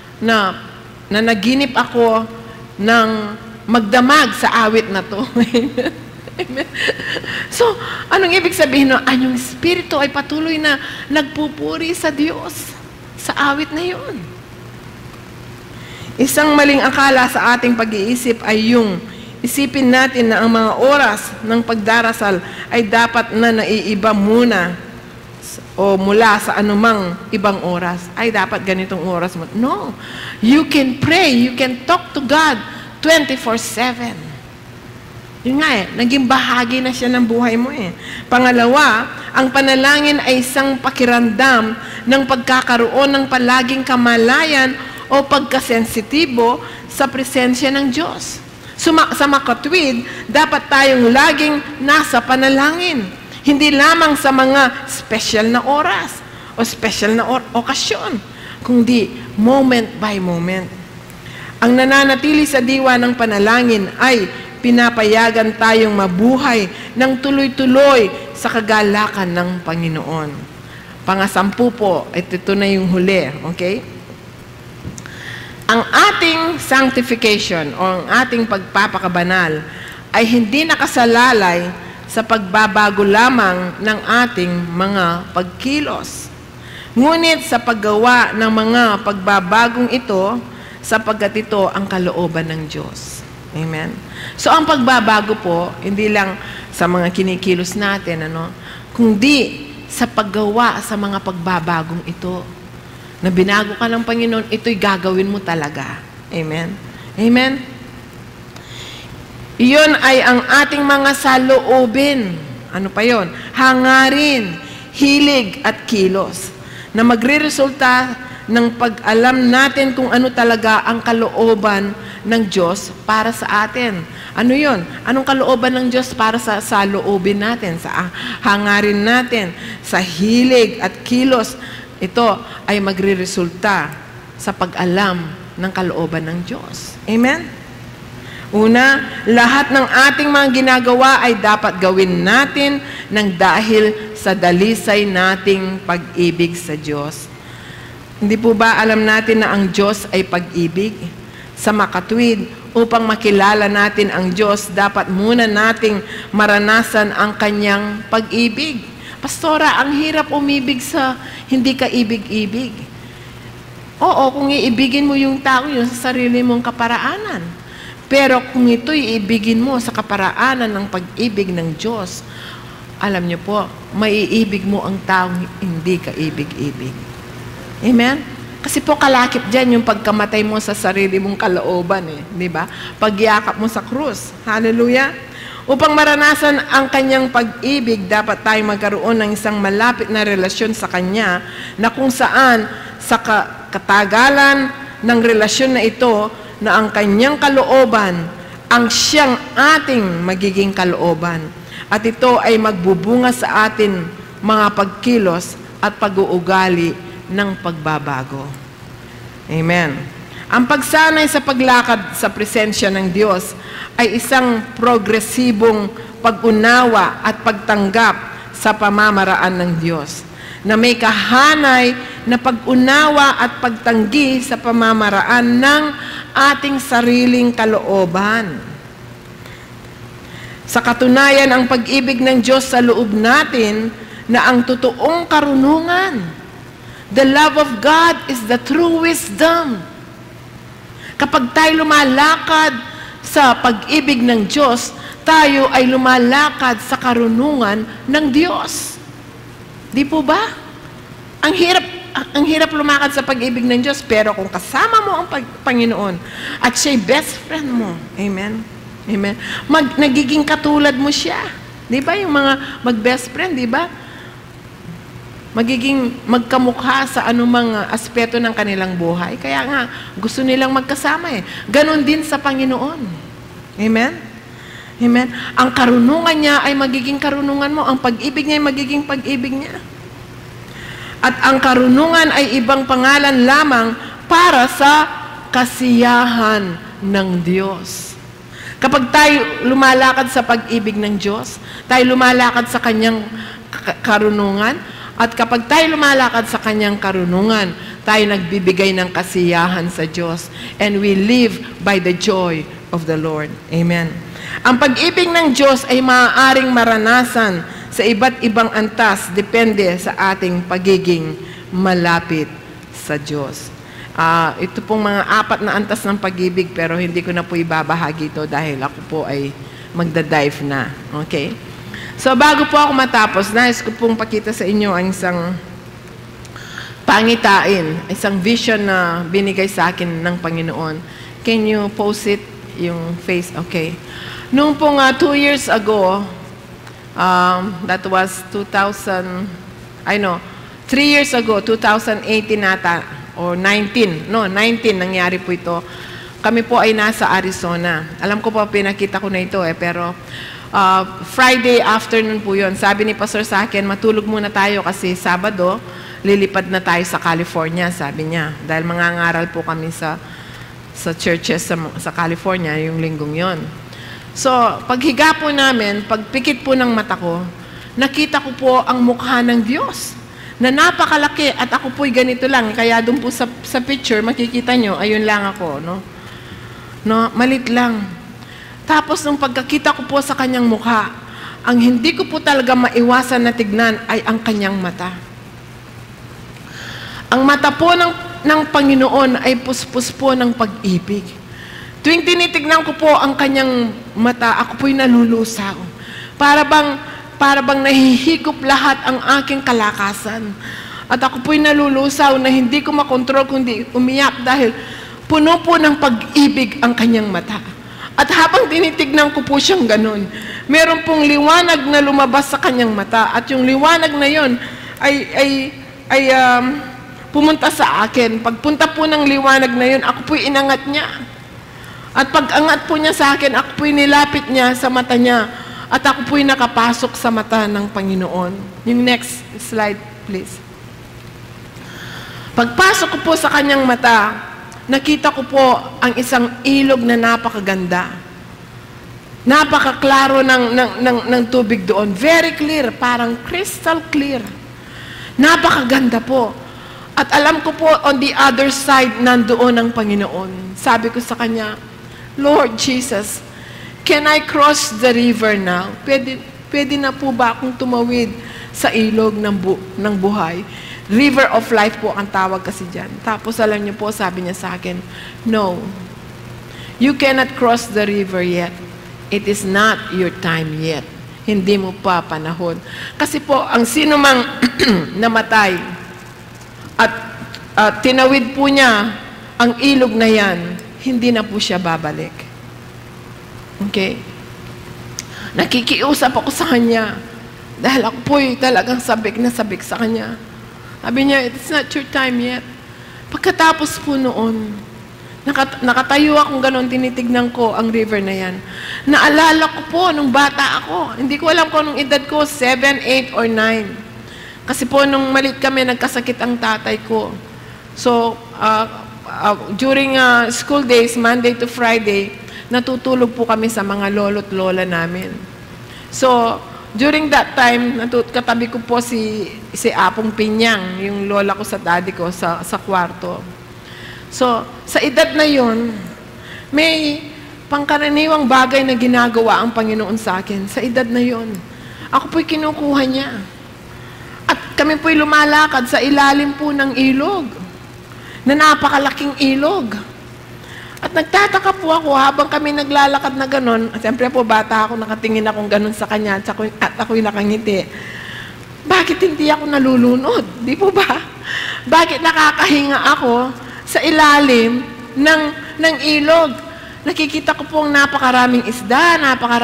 naginip ako ng magdamag sa awit na to. Amen. So, anong ibig sabihin? Ang yung spirito ay patuloy na nagpupuri sa Diyos sa awit na yun. Isang maling akala sa ating pag-iisip ay yung isipin natin na ang mga oras ng pagdarasal ay dapat na naiiba muna o mula sa anumang ibang oras. Ay, dapat ganitong oras mo. No. You can pray, you can talk to God 24/7. Yun nga eh, naging bahagi na siya ng buhay mo eh. Pangalawa, ang panalangin ay isang pakiramdam ng pagkakaroon ng palaging kamalayan o pagkasensitibo sa presensya ng Diyos. Sa makatwid, dapat tayong laging nasa panalangin. Hindi lamang sa mga special na oras o special na okasyon, kundi moment by moment. Ang nananatili sa diwa ng panalangin ay pinapayagan tayong mabuhay ng tuloy-tuloy sa kagalakan ng Panginoon. Pang-10 po, ito na yung huli, okay? Ang ating sanctification o ang ating pagpapakabanal ay hindi nakasalalay sa pagbabago lamang ng ating mga pagkilos. Ngunit sa paggawa ng mga pagbabagong ito, sapagkat ito ang kalooban ng Diyos. Amen. So, ang pagbabago po, hindi lang sa mga kinikilos natin, kundi sa paggawa sa mga pagbabagong ito. Na binago ka ng Panginoon, ito'y gagawin mo talaga. Amen. Amen. Iyon ay ang ating mga saloobin. Ano pa yon? Hangarin, hilig at kilos. Na magre-resulta ng pag-alam natin kung ano talaga ang kalooban ng Diyos para sa atin. Ano yon? Anong kalooban ng Diyos para sa loobin natin, sa hangarin natin, sa hilig at kilos? Ito ay magre-resulta sa pag-alam ng kalooban ng Diyos. Amen? Una, lahat ng ating mga ginagawa ay dapat gawin natin ng dahil sa dalisay nating pag-ibig sa Diyos. Hindi po ba alam natin na ang Diyos ay pag-ibig? Sa makatwid, upang makilala natin ang Diyos, dapat muna nating maranasan ang Kanyang pag-ibig. Pastora, ang hirap umibig sa hindi ka ibig-ibig. Oo, kung iibigin mo yung tao yun sa sarili mong kaparaanan. Pero kung ito'y iibigin mo sa kaparaanan ng pag-ibig ng Diyos, alam niyo po, maiibig mo ang taong hindi ka ibig-ibig. Amen? Kasi po kalakip dyan yung pagkamatay mo sa sarili mong kalooban eh. Di ba? Pagyakap mo sa krus. Hallelujah! Upang maranasan ang Kanyang pag-ibig, dapat tayo magkaroon ng isang malapit na relasyon sa Kanya na kung saan sa katagalan ng relasyon na ito na ang Kanyang kalooban ang siyang ating magiging kalooban. At ito ay magbubunga sa atin mga pagkilos at pag-uugali ng pagbabago. Amen. Ang pagsanay sa paglakad sa presensya ng Diyos ay isang progresibong pag-unawa at pagtanggap sa pamamaraan ng Diyos, na may kahanay na pag-unawa at pagtanggi sa pamamaraan ng ating sariling kalooban. Sa katunayan, ang pag-ibig ng Diyos sa loob natin na ang totoong karunungan. The love of God is the true wisdom. Kapag tayo lumalakad sa pag-ibig ng Diyos, tayo ay lumalakad sa karunungan ng Diyos. Di po ba? Ang hirap lumakad sa pag-ibig ng Diyos, pero kung kasama mo ang Panginoon at siya'y best friend mo, amen? Amen. Nagiging katulad mo siya. Di ba? Yung mga mag-best friend, di ba? Magiging magkamukha sa anumang aspeto ng kanilang buhay. Kaya nga, gusto nilang magkasama eh. Ganon din sa Panginoon. Amen? Amen? Ang karunungan niya ay magiging karunungan mo. Ang pag-ibig niya ay magiging pag-ibig niya. At ang karunungan ay ibang pangalan lamang para sa kasiyahan ng Diyos. Kapag tayo lumalakad sa pag-ibig ng Diyos, tayo lumalakad sa Kanyang karunungan, at kapag tayo lumalakad sa Kanyang karunungan, tayo nagbibigay ng kasiyahan sa Diyos. And we live by the joy of the Lord. Amen. Ang pag-ibig ng Diyos ay maaaring maranasan sa iba't ibang antas, depende sa ating pagiging malapit sa Diyos. Ito pong mga 4 na antas ng pag-ibig, pero hindi ko na po ibabahagi ito dahil ako po ay magda-dive na. Okay? So, bago po ako matapos, nais ko pong pakita sa inyo ang isang pangitain, isang vision na binigay sa akin ng Panginoon. Can you post it, yung face? Okay. Noong pong 2 years ago, that was 3 years ago, 2018 nata, or 19 nangyari po ito. Kami po ay nasa Arizona. Alam ko po, pinakita ko na ito pero Friday afternoon po yun. Sabi ni Pastor sa akin, matulog muna tayo kasi Sabado, lilipad na tayo sa California, sabi niya. Dahil mangangaral po kami sa churches sa California, yung linggong yon. So, paghiga po namin, pagpikit po ng mata ko, nakita ko po ang mukha ng Diyos na napakalaki at ako po'y ganito lang. Kaya doon po sa picture, makikita nyo, ayun lang ako, no? Malit lang. Tapos, nung pagkakita ko po sa Kanyang mukha, ang hindi ko po talaga maiwasan na tignan ay ang Kanyang mata. Ang mata po ng Panginoon ay puspos po ng pag-ibig. Tuwing tinitignan ko po ang Kanyang mata, ako po'y nalulusaw. Para bang nahihigop lahat ang aking kalakasan. At ako po'y nalulusaw na hindi ko makontrol kundi umiyak dahil puno po ng pag-ibig ang Kanyang mata. At habang tinitignan ko po siyang ganun, meron pong liwanag na lumabas sa Kanyang mata. At yung liwanag na yon ay pumunta sa akin. Pagpunta po ng liwanag na yun, ako po'y inangat niya. At pag-angat po niya sa akin, ako po'y nilapit niya sa mata niya. At ako po'y nakapasok sa mata ng Panginoon. Yung next slide, please. Pagpasok ko po sa kanyang mata, nakita ko po ang isang ilog na napakaganda. Napakaklaro ng tubig doon. Very clear, parang crystal clear. Napakaganda po. At alam ko po, on the other side, nandoon ang Panginoon. Sabi ko sa kanya, Lord Jesus, can I cross the river now? Pwede na po ba akong tumawid sa ilog ng buhay? River of life po ang tawag kasi dyan. Tapos alam niyo po, sabi niya sa akin, no, you cannot cross the river yet. It is not your time yet. Hindi mo pa panahon. Kasi po, ang sino mang namatay at tinawid po niya ang ilog na yan, hindi na po siya babalik. Okay? Nakikiusap ako sa kanya dahil ako po'y talagang sabik na sabik sa kanya. Sabi niya, it's not your time yet. Pagkatapos po noon, nakatayo akong ganon, tinitignan ko ang river na yan. Naalala ko po nung bata ako. Hindi ko alam kung anong edad ko, 7, 8, or 9. Kasi po nung malit kami, nagkasakit ang tatay ko. So, during school days, Monday to Friday, natutulog po kami sa mga lolo't lola namin. So, during that time, katabi ko po si Apong Pinyang, yung lola ko sa daddy ko, sa kwarto. So, sa edad na yun, may pangkaraniwang bagay na ginagawa ang Panginoon sa akin. Sa edad na yun, ako po'y kinukuha niya. At kami po'y lumalakad sa ilalim po ng ilog, na napakalaking ilog. At nagtataka po ako habang kami naglalakad na ganon, at siyempre po bata ako, nakatingin akong ganon sa kanya, at ako'y nakangiti. Bakit hindi ako nalulunod? Di po ba? Bakit nakakahinga ako sa ilalim ng ilog? Nakikita ko po ang napakaraming isda,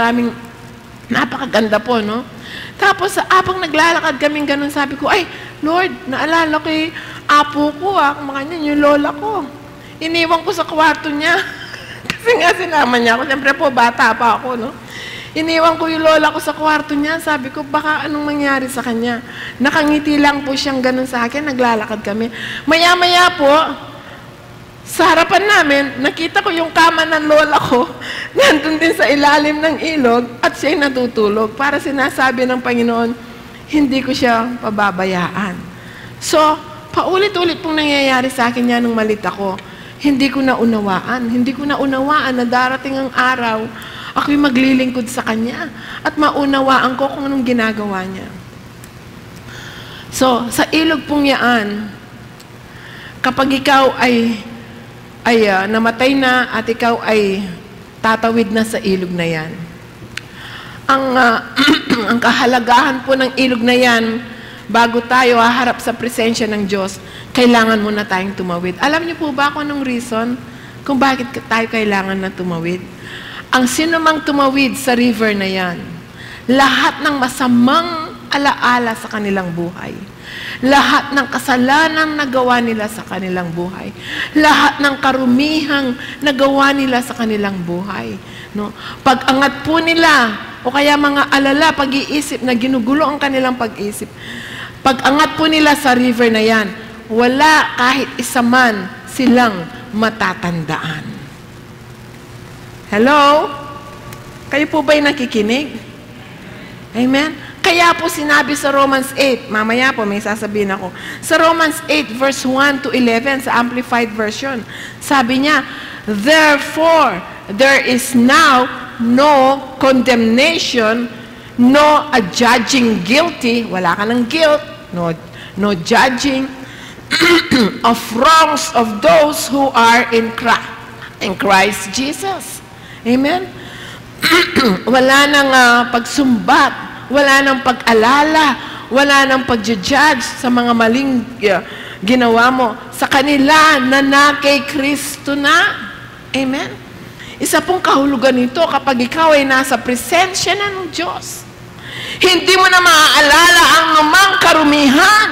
napakaganda po, no? Tapos, habang naglalakad kaming ganun, sabi ko, ay, Lord, naalala ko yung apo ko, yung lola ko. Iniwan ko sa kwarto niya. Kasi nga sinama niya ako. Siyempre po, bata pa ako, no? Iniwan ko yung lola ko sa kwarto niya. Sabi ko, baka anong mangyari sa kanya? Nakangiti lang po siyang ganun sa akin. Naglalakad kami. Maya-maya po, sa harapan namin, nakita ko yung kama ng lola ko. Nandun din sa ilalim ng ilog at siya'y natutulog. Para sinasabi ng Panginoon, hindi ko siya pababayaan. So, paulit-ulit pong nangyayari sa akin yan nung malit ako. Hindi ko naunawaan. Hindi ko naunawaan na darating ang araw, ako'y maglilingkod sa Kanya at maunawaan ko kung anong ginagawa niya. So, sa ilog pong yaan, kapag ikaw ay namatay na at ikaw ay tatawid na sa ilog na yan, ang kahalagahan po ng ilog na yan, bago tayo haharap sa presensya ng Diyos, kailangan muna tayong tumawid. Alam niyo po ba kung anong reason kung bakit tayo kailangan na tumawid? Ang sino mang tumawid sa river na yan, lahat ng masamang alaala sa kanilang buhay, lahat ng kasalanang nagawa nila sa kanilang buhay, lahat ng karumihang nagawa nila sa kanilang buhay, no? Pag-angat po nila, o kaya mga alala, pag-iisip na ginugulo ang kanilang pag-isip, pag-angat po nila sa river na yan, wala kahit isa man silang matatandaan. Hello? Kayo po ba'y nakikinig? Amen? Kaya po sinabi sa Romans 8, mamaya po may sasabihin ako, sa Romans 8 verse 1 to 11 sa Amplified Version, sabi niya, therefore, there is now no condemnation, no judging guilty, wala ka ng guilt, no judging of wrongs of those who are in Christ Jesus. Amen? Wala nang pagsumbat, wala nang pag-alala, wala nang pag-judge sa mga maling ginawa mo. Sa kanila na kay Kristo na. Amen? Isa pong kahulugan nito kapag ikaw ay nasa presensya ng Diyos. Hindi mo na maaalala ang numang karumihan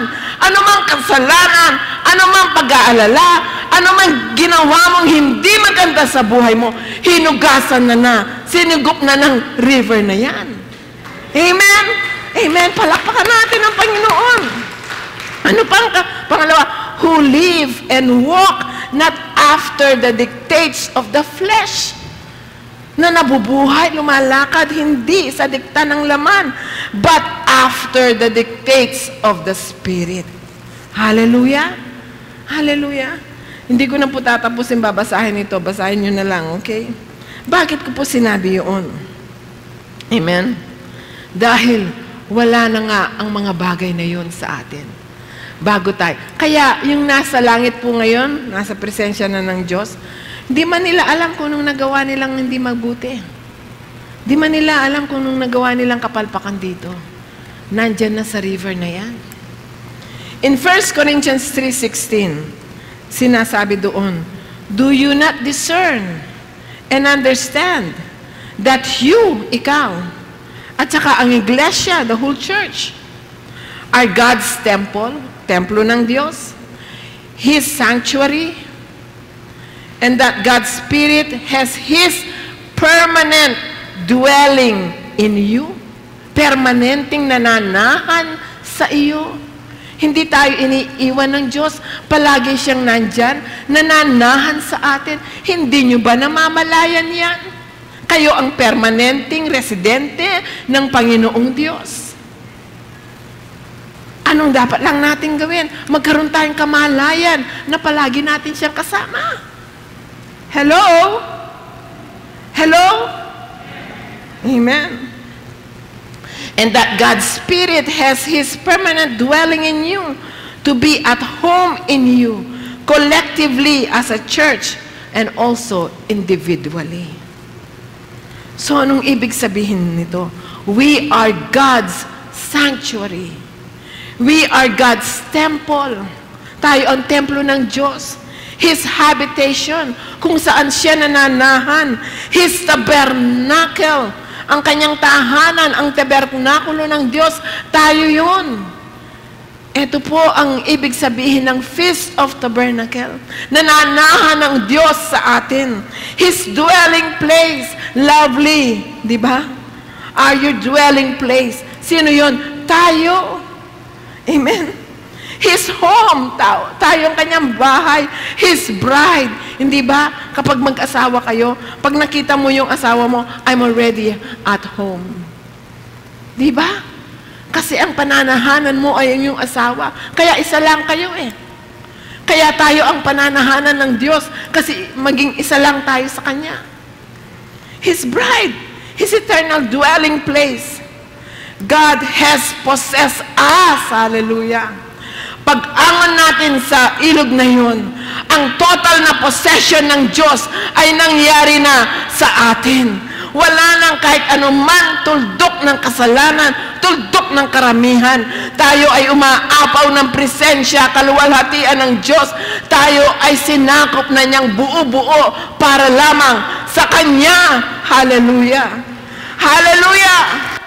ano mang kasalanan, ano mang pag-aalala, ano mang ginawa mong hindi maganda sa buhay mo, hinugasan na, sinigup na ng river na yan. Amen? Amen. Palakpakan natin ang Panginoon. Ano pang pangalawa? Who live and walk not after the dictates of the flesh. Na nabubuhay, lumalakad, hindi sa dikta ng laman, but after the dictates of the Spirit. Hallelujah? Hallelujah? Hindi ko na po tatapusin babasahin ito. Basahin nyo na lang, okay? Bakit ko po sinabi yun? Amen? Dahil wala na nga ang mga bagay na yun sa atin. Bago tayo. Kaya yung nasa langit po ngayon, nasa presensya na ng Diyos, di man nila alam kung nung nagawa nilang hindi mabuti. Di man nila alam kung nung nagawa nilang kapalpakan dito. Nandyan na sa river na yan. In 1 Corinthians 3:16, sinasabi doon, do you not discern and understand that you, ikaw, at saka ang iglesia, the whole church, are God's temple, templo ng Diyos, His sanctuary, and that God's Spirit has His permanent dwelling in you, permanenteng nananahan sa iyo. Hindi tayo iniiwan ng Diyos, palagi siyang nandyan, nananahan sa atin. Hindi nyo ba namamalayan yan? Kayo ang permanenteng residente ng Panginoong Diyos. Anong dapat lang natin gawin? Magkaroon tayong kamalayan na palagi natin siyang kasama. Hello? Hello? Amen. And that God's Spirit has His permanent dwelling in you, to be at home in you, collectively as a church, and also individually. So, anong ibig sabihin nito? We are God's sanctuary. We are God's temple. Tayo ang templo ng Diyos. His habitation, kung saan siya nananahan. His tabernacle, ang kanyang tahanan, ang tabernakulo ng Diyos, tayo yun. Ito po ang ibig sabihin ng Feast of Tabernacle. Nananahan ng Diyos sa atin. His dwelling place, lovely. Di ba? Are your dwelling place. Sino yun? Tayo. Amen. His home, tayo ang kanyang bahay. His bride. Hindi ba? Kapag mag-asawa kayo, pag nakita mo yung asawa mo, I'm already at home. Di ba? Kasi ang pananahanan mo ay yung asawa. Kaya isa lang kayo eh. Kaya tayo ang pananahanan ng Diyos kasi maging isa lang tayo sa Kanya. His bride. His eternal dwelling place. God has possessed us. Hallelujah. Pag-angon natin sa ilog na yun, ang total na possession ng Diyos ay nangyari na sa atin. Wala nang kahit anuman tuldok ng kasalanan, tuldok ng karamihan. Tayo ay umaapaw ng presensya, kaluwalhatian ng Diyos. Tayo ay sinakop na niyang buo-buo para lamang sa Kanya. Hallelujah! Hallelujah!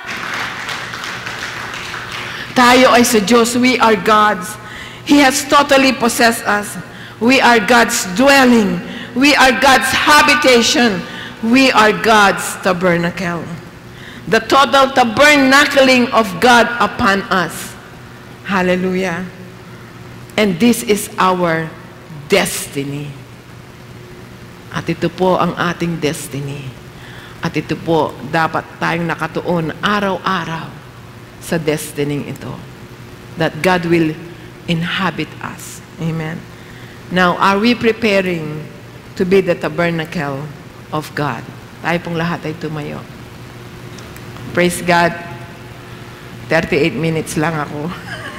Tayo ay sa Diyos. We are God's. He has totally possessed us. We are God's dwelling. We are God's habitation. We are God's tabernacle. The total tabernacling of God upon us. Hallelujah. And this is our destiny. At ito po ang ating destiny. At ito po dapat tayong nakatuon araw-araw sa destiny ito. That God will inhabit us. Amen. Now, are we preparing to be the tabernacle of God? Tayo pong lahat ay tumayo. Praise God. 38 minutes lang ako.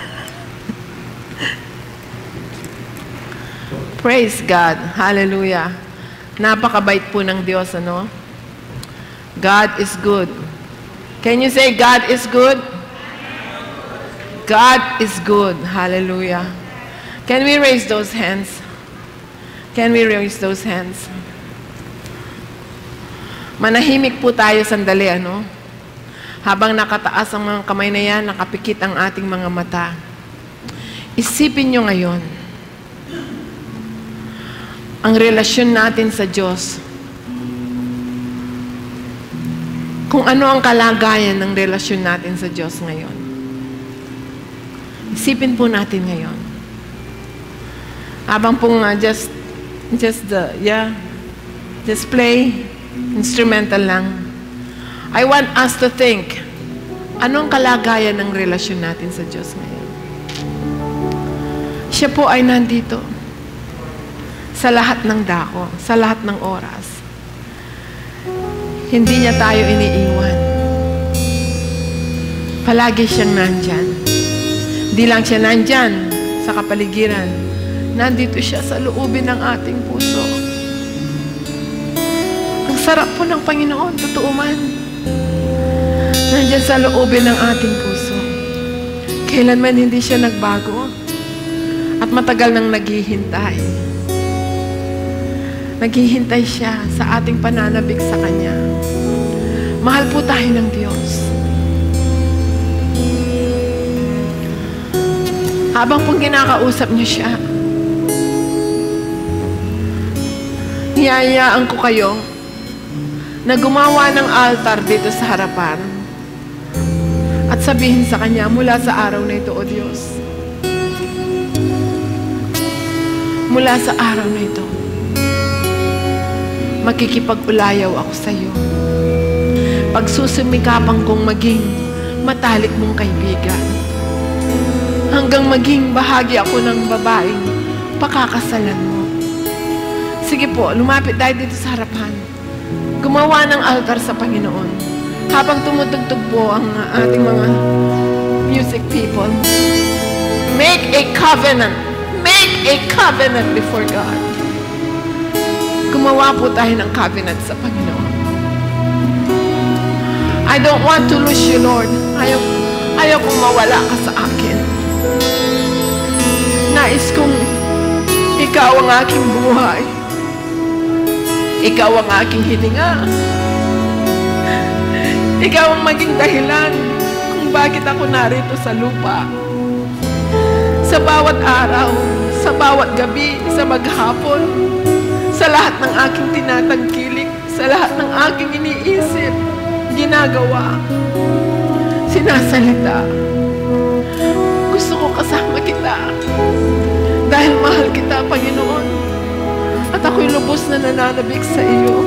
Praise God. Hallelujah. Napakabait po ng Diyos, ano? God is good. Can you say God is good? God is good. Hallelujah. Can we raise those hands? Can we raise those hands? Manahimik po tayo sandali, ano? Habang nakataas ang mga kamay na yan, nakapikit ang ating mga mata. Isipin nyo ngayon, ang relasyon natin sa Diyos. Kung ano ang kalagayan ng relasyon natin sa Diyos ngayon. Isipin po natin ngayon. Habang pong just play, instrumental lang. I want us to think, anong kalagayan ng relasyon natin sa Diyos ngayon? Siya po ay nandito sa lahat ng dako, sa lahat ng oras. Hindi niya tayo iniiwan. Palagi siyang nandyan. Hindi lang siya nandyan sa kapaligiran. Nandito siya sa loobin ng ating puso. Ang sarap po ng Panginoon, totoo man. Nandyan sa loobin ng ating puso. Kailanman hindi siya nagbago. At matagal nang naghihintay. Naghihintay siya sa ating pananabik sa Kanya. Mahal po tayo ng Diyos. Habang pong kinakausap niyo siya, niyayaan ko kayo na gumawa ng altar dito sa harapan at sabihin sa Kanya mula sa araw na ito, O Diyos, mula sa araw na ito, makikipag-ulayaw ako sa iyo. Pagsusumikapan kong maging matalik mong kaibigan. Hanggang maging bahagi ako ng babaeng pakakasalan mo. Sige po, lumapit tayo dito sa harapan. Gumawa ng altar sa Panginoon. Habang tumutugtog po ang ating mga music people. Make a covenant. Make a covenant before God. Gumawa po tayo ng covenant sa Panginoon. I don't want to lose you, Lord. Ayaw kong mawala ka sa akin. Nais kong ikaw ang aking buhay. Ikaw ang aking hininga. Ikaw ang maging dahilan kung bakit ako narito sa lupa. Sa bawat araw, sa bawat gabi, sa maghapon, sa lahat ng aking tinatangkilik, sa lahat ng aking iniisip, ginagawa, sinasalita. Gusto ko kasama kita dahil mahal kita, Panginoon, at ako'y lubos na nananabik sa iyo.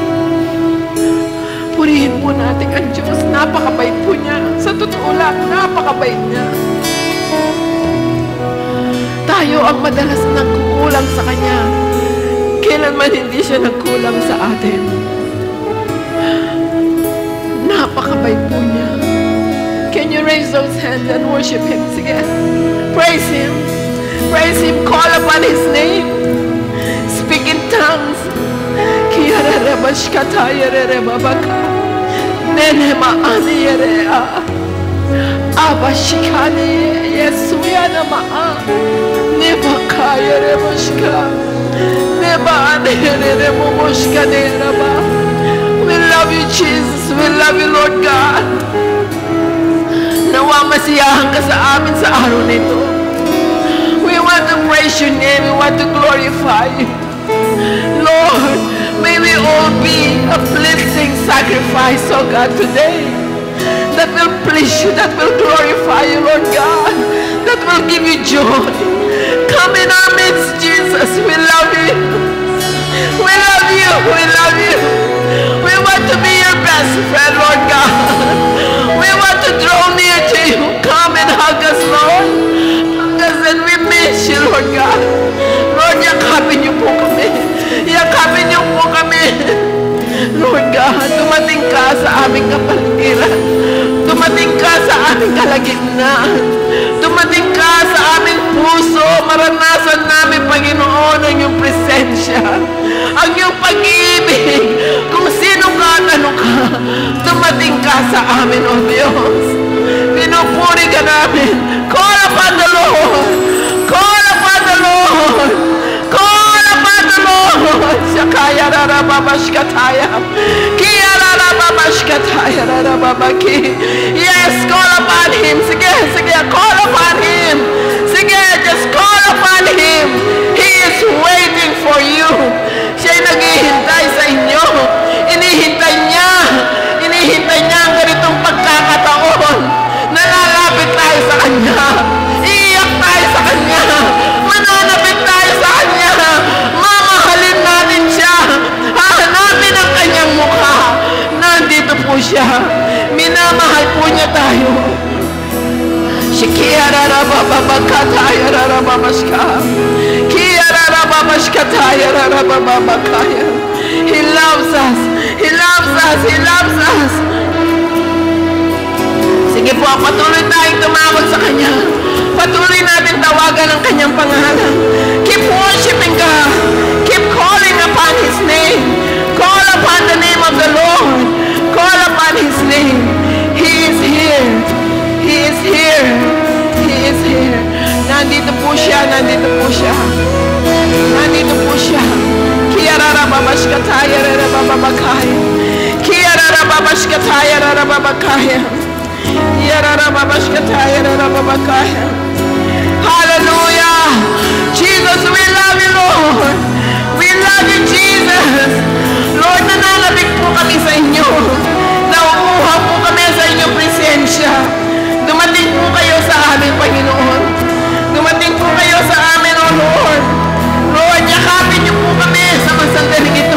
Purihin po natin ang Diyos. Napakabait po niya. Sa totoo lang, napakabait niya. Tayo ang madalas nagkukulang sa Kanya. Kailanman hindi siya nagkulang sa atin. Napakabait po niya. Can you raise those hands and worship Him? Sige. Praise Him. Praise Him. Call upon His name. Speak in tongues. Nenema aniyerea. Abashikani Yesuya nama. Neba kayere moshka. Neba aniyere moshka neraba. We love you, Jesus. We love you, Lord God. Nawa masiyahan ka sa amin sa araw nito. We want to praise your name. We want to glorify you. Lord, may we all be a pleasing sacrifice, oh God, today. That will please you, that will glorify you, Lord God. That will give you joy. Come in our midst, Jesus. We love you. We love you. We love you. We want to be your best friend, Lord God. We want to draw near to you. Come and hug us, Lord. Hug us and we miss you, Lord God. Lord, yakapin niyo po kami. Yakapin niyo po kami. Lord God, dumating ka sa aming kapaligiran. Dumating ka sa aming kalagitnaan. Dumating ka sa aming puso. Maranasan namin, Panginoon, ang iyong presensya. Ang iyong pag-ibig. Kung sino ka at ano ka. Dumating ka sa amin, O Diyos. Pinupuri ka namin. Call upon the Lord. Call upon the Lord. Call upon the Lord. Shakaya rarababashkataya. Kiya rarababashkataya rarababaki. Yes, call upon Him. Sige, sige, call upon Him. Sige, on Him. He is waiting for you. Siya'y naghihintay sa inyo. Inihintay niya ang ganitong pagkakataon. Nalalapit tayo sa Kanya. Iiyak tayo sa Kanya. Mananapit tayo sa Kanya. Mamahalin natin siya. Hahanapin ang Kanyang mukha. Nandito po siya. Minamahal po niya tayo. He loves us. He loves us. He loves us. Sige po, patuloy tayong tumawag sa Kanya. Patuloy natin tawagan ang Kanyang pangalan. Keep worshiping God. Keep calling upon His name. Call upon the name of the Lord. Call upon His name. He is here. He is here. He is here. Nandito po siya. Nandito po siya. Nandito po siya. Kiyararababashkataya rarababakaya. Kiyararababashkataya rarababakaya. Kiyararababashkataya rarababakaya. Hallelujah. Jesus, we love you, Lord. We love you, Jesus. Lord, nananabik po kami sa inyo. Nauuhaw po kami sa inyong presensya. Dumating po kayo sa amin, Panginoon. Dumating po kayo sa amin, O Lord. Lord, yakapin niyo po kami sa mga sandaling ito.